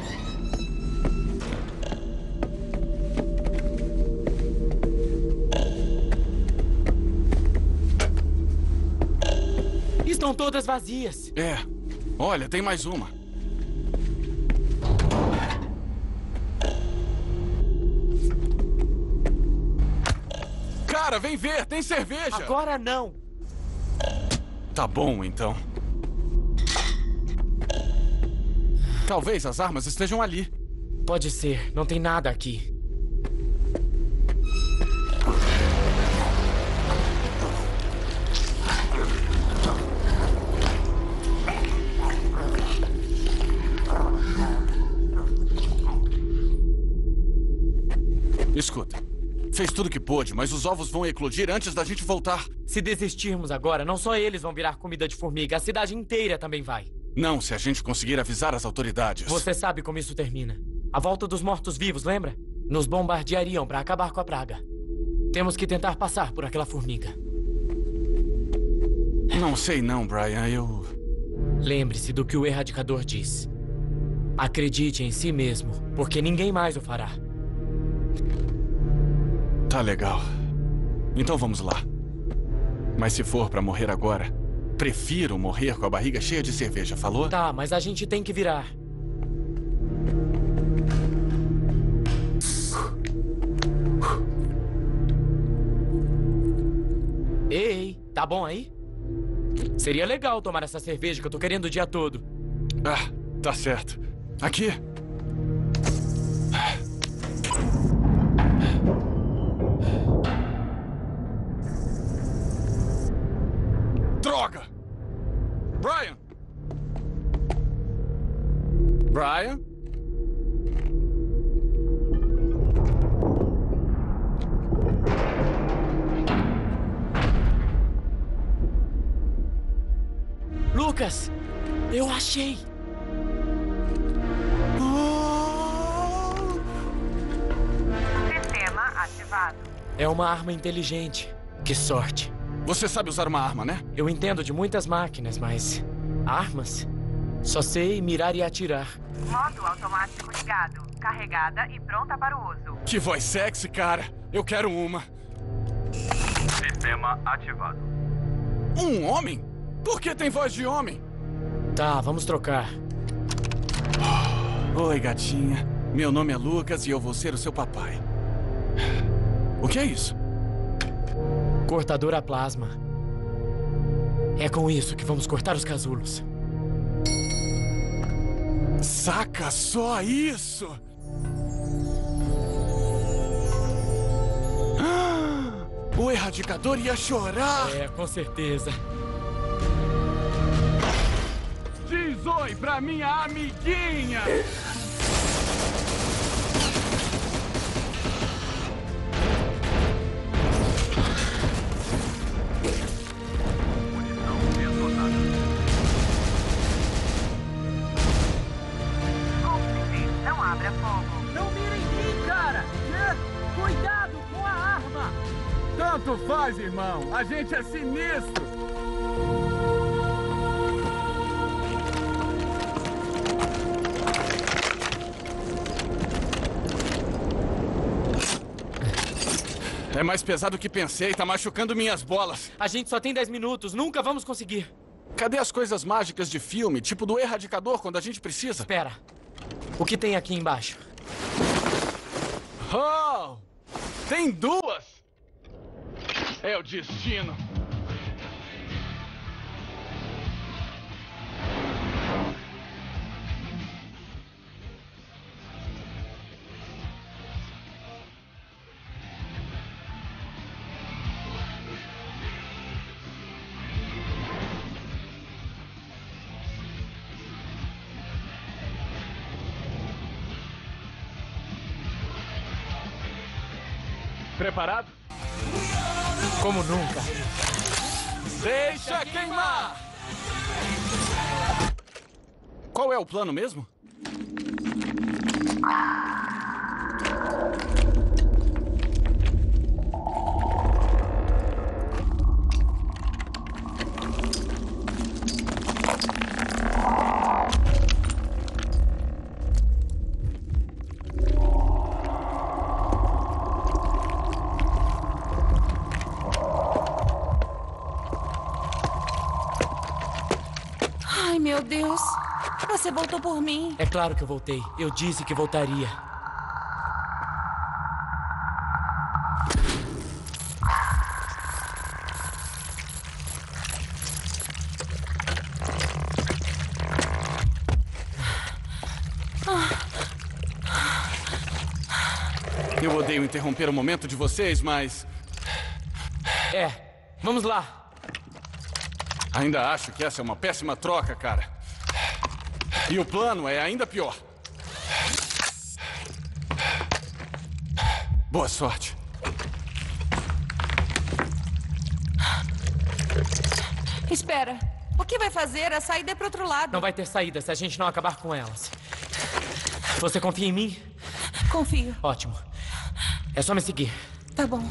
Estão todas vazias. É. Olha, tem mais uma. Cara, vem ver, tem cerveja. Agora não. Tá bom, então. Talvez as armas estejam ali. Pode ser, não tem nada aqui. Escuta, fez tudo que pôde, mas os ovos vão eclodir antes da gente voltar. Se desistirmos agora, não só eles vão virar comida de formiga, a cidade inteira também vai. Não, se a gente conseguir avisar as autoridades. Você sabe como isso termina. A volta dos mortos-vivos, lembra? Nos bombardeariam para acabar com a praga. Temos que tentar passar por aquela formiga. Não sei não, Brian, eu... Lembre-se do que o Erradicador diz. Acredite em si mesmo, porque ninguém mais o fará. Tá legal. Então vamos lá. Mas se for pra morrer agora, prefiro morrer com a barriga cheia de cerveja, falou? Tá, mas a gente tem que virar. Ei, tá bom aí? Seria legal tomar essa cerveja que eu tô querendo o dia todo. Ah, tá certo. Aqui. Droga! Brian! Brian? Lucas! Eu achei! Sistema ativado. É uma arma inteligente. Que sorte. Você sabe usar uma arma, né? Eu entendo de muitas máquinas, mas... armas? Só sei mirar e atirar. Modo automático ligado. Carregada e pronta para o uso. Que voz sexy, cara. Eu quero uma. Sistema ativado. Um homem? Por que tem voz de homem? Tá, vamos trocar. Oi, gatinha. Meu nome é Lucas e eu vou ser o seu papai. O que é isso? Cortador a plasma. É com isso que vamos cortar os casulos. Saca só isso! O Erradicador ia chorar! É, com certeza. Diz oi pra minha amiguinha! Não abra fogo. Não mirem em mim, cara! Cuidado com a arma! Tanto faz, irmão. A gente é sinistro. É mais pesado do que pensei, tá machucando minhas bolas. A gente só tem 10 minutos, nunca vamos conseguir. Cadê as coisas mágicas de filme, tipo do Erradicador, quando a gente precisa? Espera. O que tem aqui embaixo? Oh! Tem duas! É o destino. Preparado? Como nunca. Deixa queimar! Qual é o plano mesmo? Ai, meu Deus. Você voltou por mim. É claro que eu voltei. Eu disse que voltaria. Eu odeio interromper o momento de vocês, mas... Vamos lá. Ainda acho que essa é uma péssima troca, cara. E o plano é ainda pior. Boa sorte. Espera. O que vai fazer? A saída é pro outro lado. Não vai ter saída se a gente não acabar com elas. Você confia em mim? Confio. Ótimo. É só me seguir. Tá bom.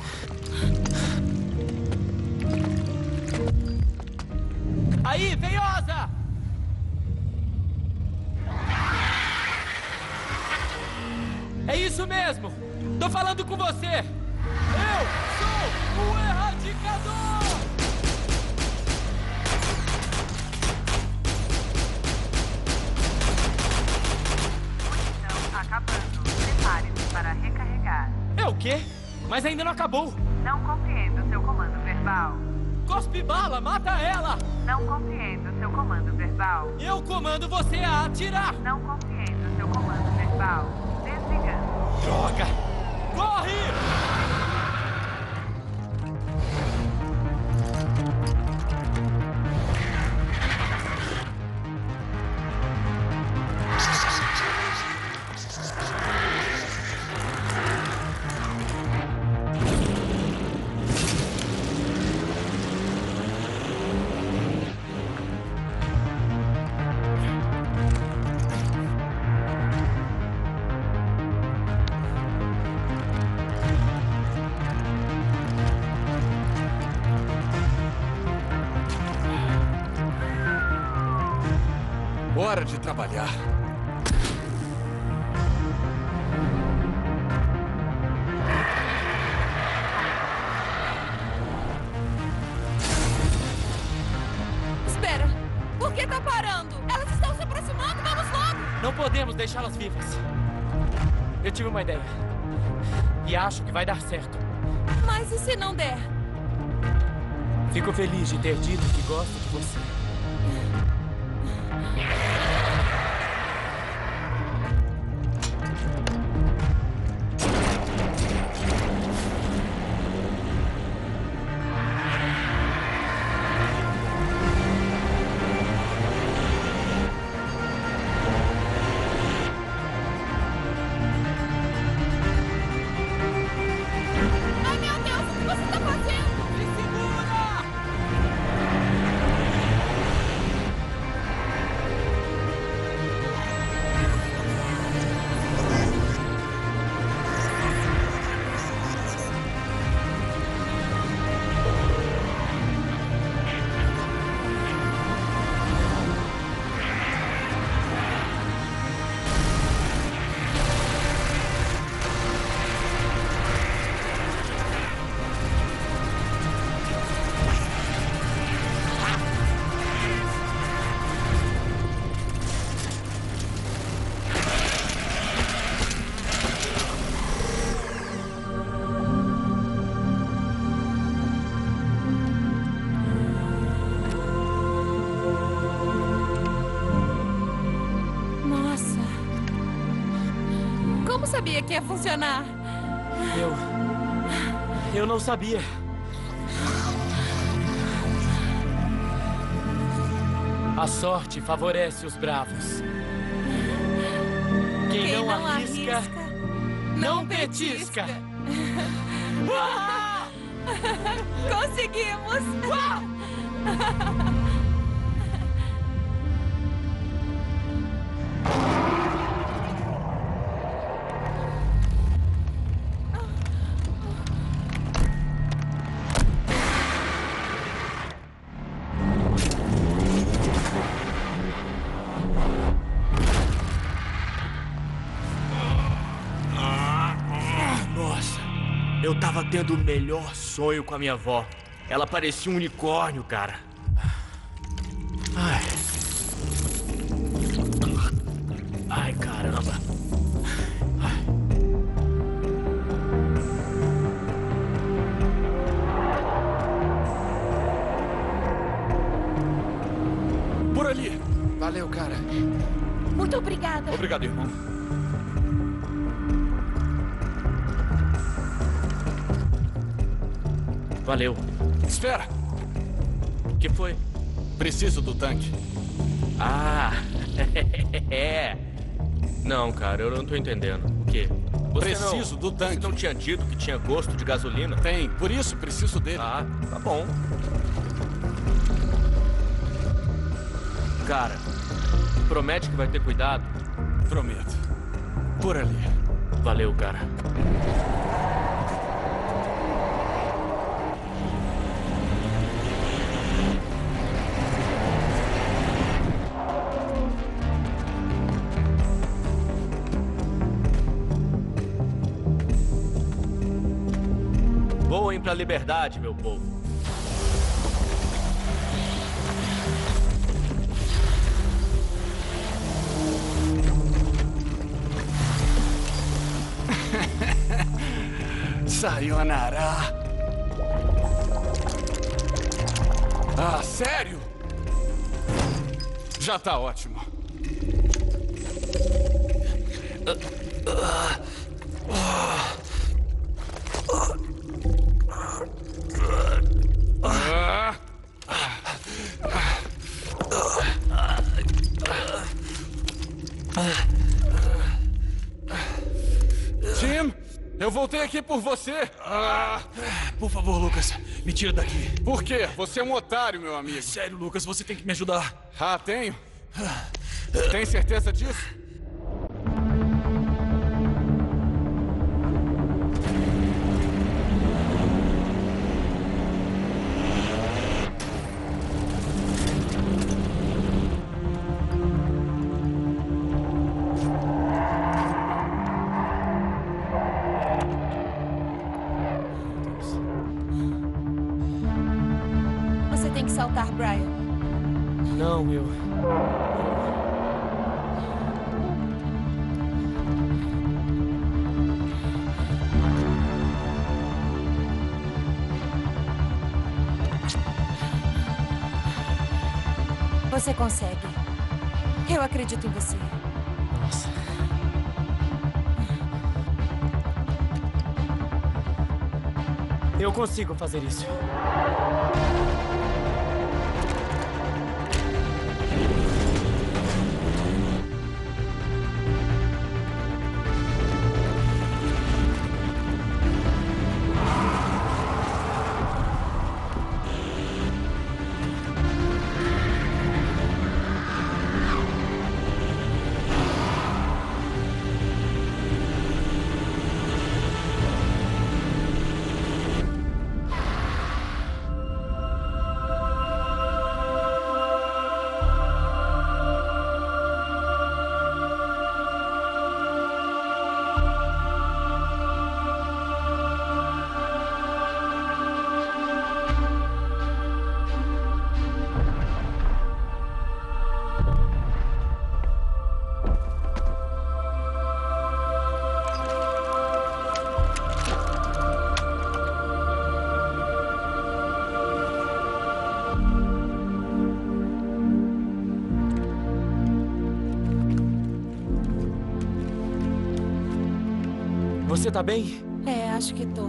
Aí, Veiosa! É isso mesmo! Tô falando com você! Eu sou o Erradicador! Munição acabando. Prepare-se para recarregar. É o quê? Mas ainda não acabou! Não compreendo seu comando verbal. Cospe bala, mata ela! Não compreendo seu comando verbal. Eu comando você a atirar! Não compreendo seu comando verbal. Desligando. Droga! Corre! Hora de trabalhar. Espera. Por que tá parando? Elas estão se aproximando. Vamos logo. Não podemos deixá-las vivas. Eu tive uma ideia. E acho que vai dar certo. Mas e se não der? Fico feliz de ter dito que gosto de você. Ai, meu Deus, o que você tá fazendo? Me segura! sabia que ia funcionar. Eu não sabia. A sorte favorece os bravos. Quem não arrisca, não petisca. Conseguimos! Nossa, eu tava tendo o melhor sonho com a minha avó. Ela parecia um unicórnio, cara. Ai, caramba. Por ali. Valeu, cara. Muito obrigada. Obrigado, irmão. Valeu. Espera. O que foi? Preciso do tanque. Ah, é. Não, cara, eu não tô entendendo. O quê? Preciso do tanque. Você não tinha dito que tinha gosto de gasolina? Tem, por isso preciso dele. Ah, tá bom. Cara, promete que vai ter cuidado? Prometo. Por ali. Valeu, cara. Voem pra liberdade, meu povo. Sayonara. Ah, sério? Já tá ótimo. Jim, eu voltei aqui por você. Por favor, Lucas, me tira daqui. Por quê? Você é um otário, meu amigo. Sério, Lucas, você tem que me ajudar. Ah, tenho? Tem certeza disso? Você tem que saltar, Brian. Não, eu... Você consegue. Eu acredito em você. Nossa. Eu consigo fazer isso. Você tá bem? É, acho que tô.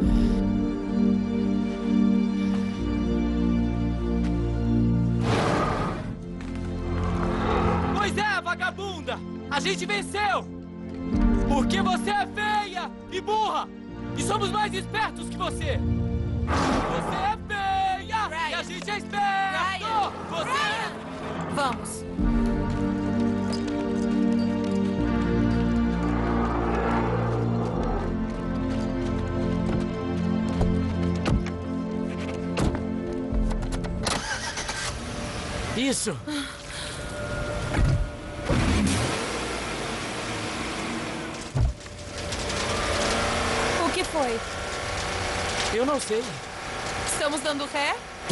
Pois é, vagabunda! A gente venceu! Porque você é feia e burra! E somos mais espertos que você! Você é feia! Ryan. E a gente é esperto! Ryan. Você Ryan. Vamos. Isso! O que foi? Eu não sei. Estamos dando ré?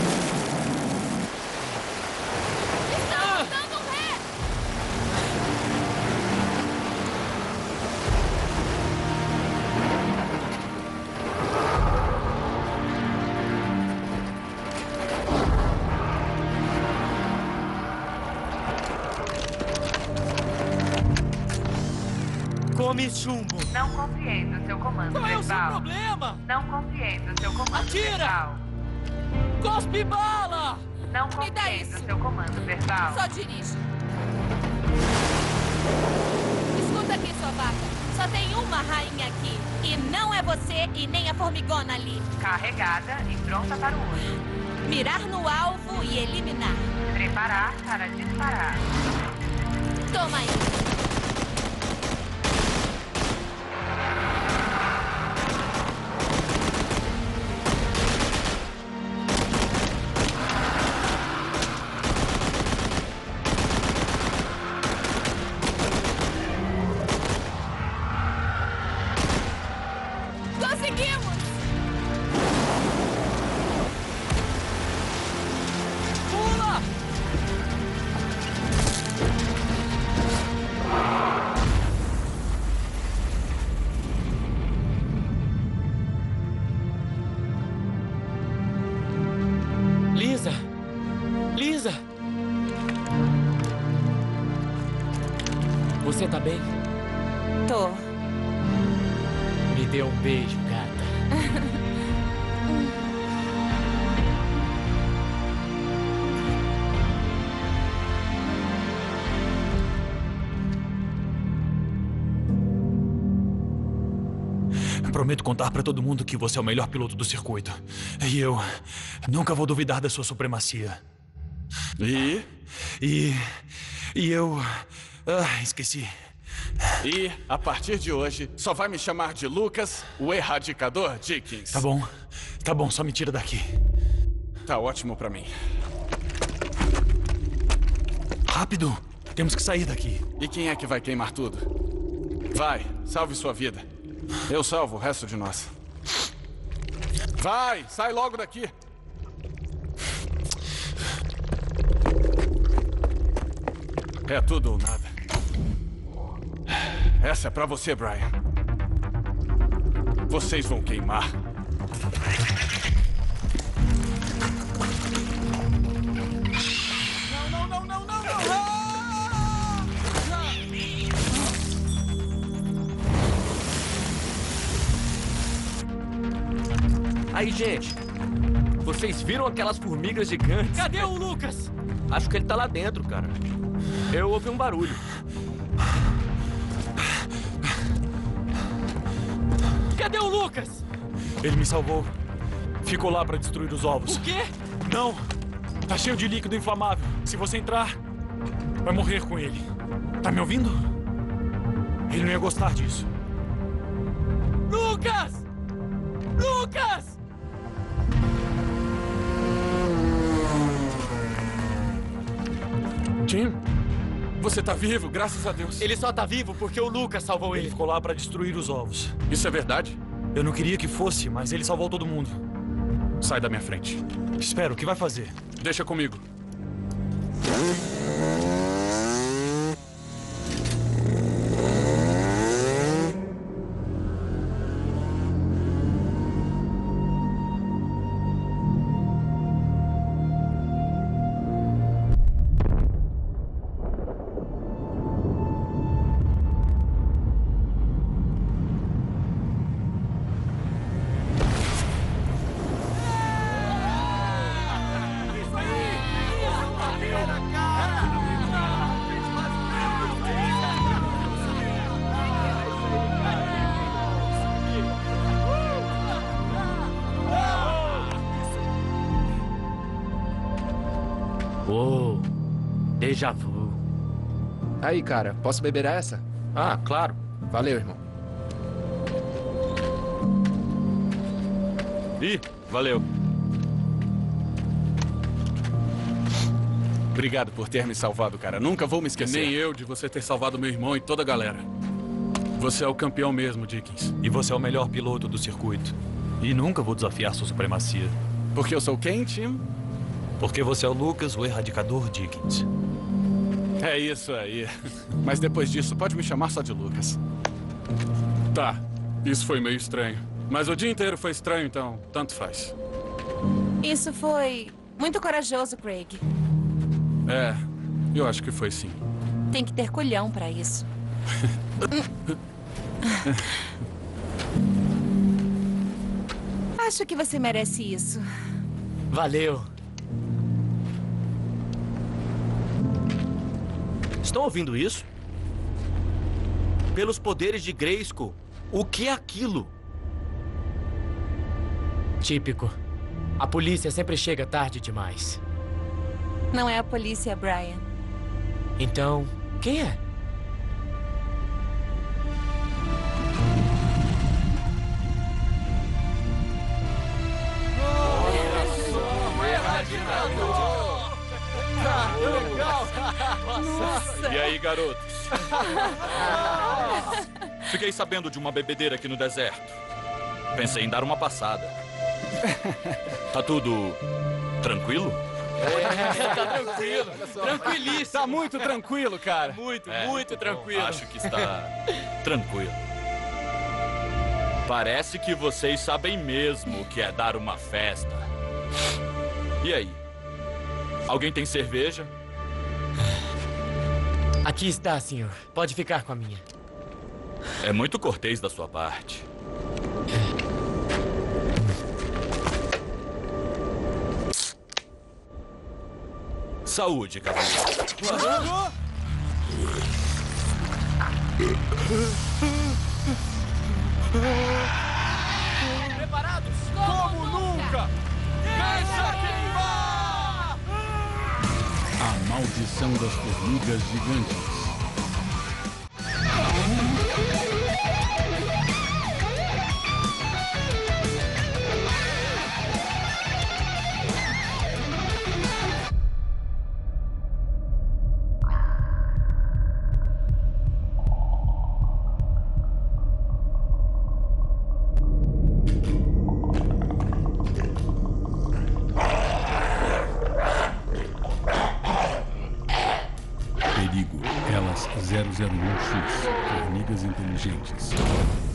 Estamos dando ré! Come chumbo! Não compreendo seu comando Qual é o seu verbal. problema? Não compreendo seu comando Atira! verbal. Cospe bala! Não Me dá compreendo isso. seu comando verbal. Só dirige. Escuta aqui, sua vaca. Só tem uma rainha aqui. E não é você e nem a formigona ali. Carregada e pronta para o uso. Mirar no alvo e eliminar. Preparar para disparar. Toma aí. Conseguimos! Pula! Lisa! Lisa! Você tá bem? Tô. Me dê um beijo, gata. Prometo contar pra todo mundo que você é o melhor piloto do circuito. E eu nunca vou duvidar da sua supremacia. E eu... esqueci. E, a partir de hoje, só vai me chamar de Lucas, o Erradicador Dickens. Tá bom, só me tira daqui. Tá ótimo pra mim. Rápido, temos que sair daqui. E quem é que vai queimar tudo? Vai, salve sua vida. Eu salvo o resto de nós. Vai, sai logo daqui. É tudo ou nada. Essa é pra você, Brian. Vocês vão queimar. Não! Aí, gente, vocês viram aquelas formigas gigantes? Cadê o Lucas? Acho que ele tá lá dentro, cara. Eu ouvi um barulho. Cadê o Lucas? Ele me salvou. Ficou lá pra destruir os ovos. O quê? Não! Tá cheio de líquido inflamável. Se você entrar, vai morrer com ele. Tá me ouvindo? Ele não ia gostar disso. Lucas! Lucas! Tim, você tá vivo, graças a Deus. Ele só tá vivo porque o Lucas salvou ele. Ele ficou lá pra destruir os ovos. Isso é verdade? Eu não queria que fosse, mas ele salvou todo mundo. Sai da minha frente. Espera, o que vai fazer? Deixa comigo. Uou, déjà vu. Aí, cara, posso beber essa? Ah, claro. Valeu, irmão. Ih, valeu. Obrigado por ter me salvado, cara. Nunca vou me esquecer. Nem eu de você ter salvado meu irmão e toda a galera. Você é o campeão mesmo, Dickens. E você é o melhor piloto do circuito. E nunca vou desafiar sua supremacia. Porque eu sou quem, Tim? Porque você é o Lucas, o erradicador Dickens. É isso aí. Mas depois disso, pode me chamar só de Lucas. Tá, isso foi meio estranho. Mas o dia inteiro foi estranho, então tanto faz. Isso foi muito corajoso, Craig. É, eu acho que foi sim. Tem que ter culhão pra isso. Acho que você merece isso. Valeu. Estão ouvindo isso? Pelos poderes de Grayskull, o que é aquilo? Típico. A polícia sempre chega tarde demais. Não é a polícia, Brian. Então, quem é? E aí, garotos? Fiquei sabendo de uma bebedeira aqui no deserto. Pensei em dar uma passada. Tá tudo tranquilo? Tá tranquilo. Tranquilíssimo. Tá muito tranquilo, cara. Muito tranquilo. Acho que está tranquilo. Parece que vocês sabem mesmo o que é dar uma festa. E aí? Alguém tem cerveja? Aqui está, senhor. Pode ficar com a minha. É muito cortês da sua parte. Saúde, cavaleiro. Preparados? Como nunca! Deixa queimar! A maldição das formigas gigantes. Perigo. Elas 001X. Formigas inteligentes.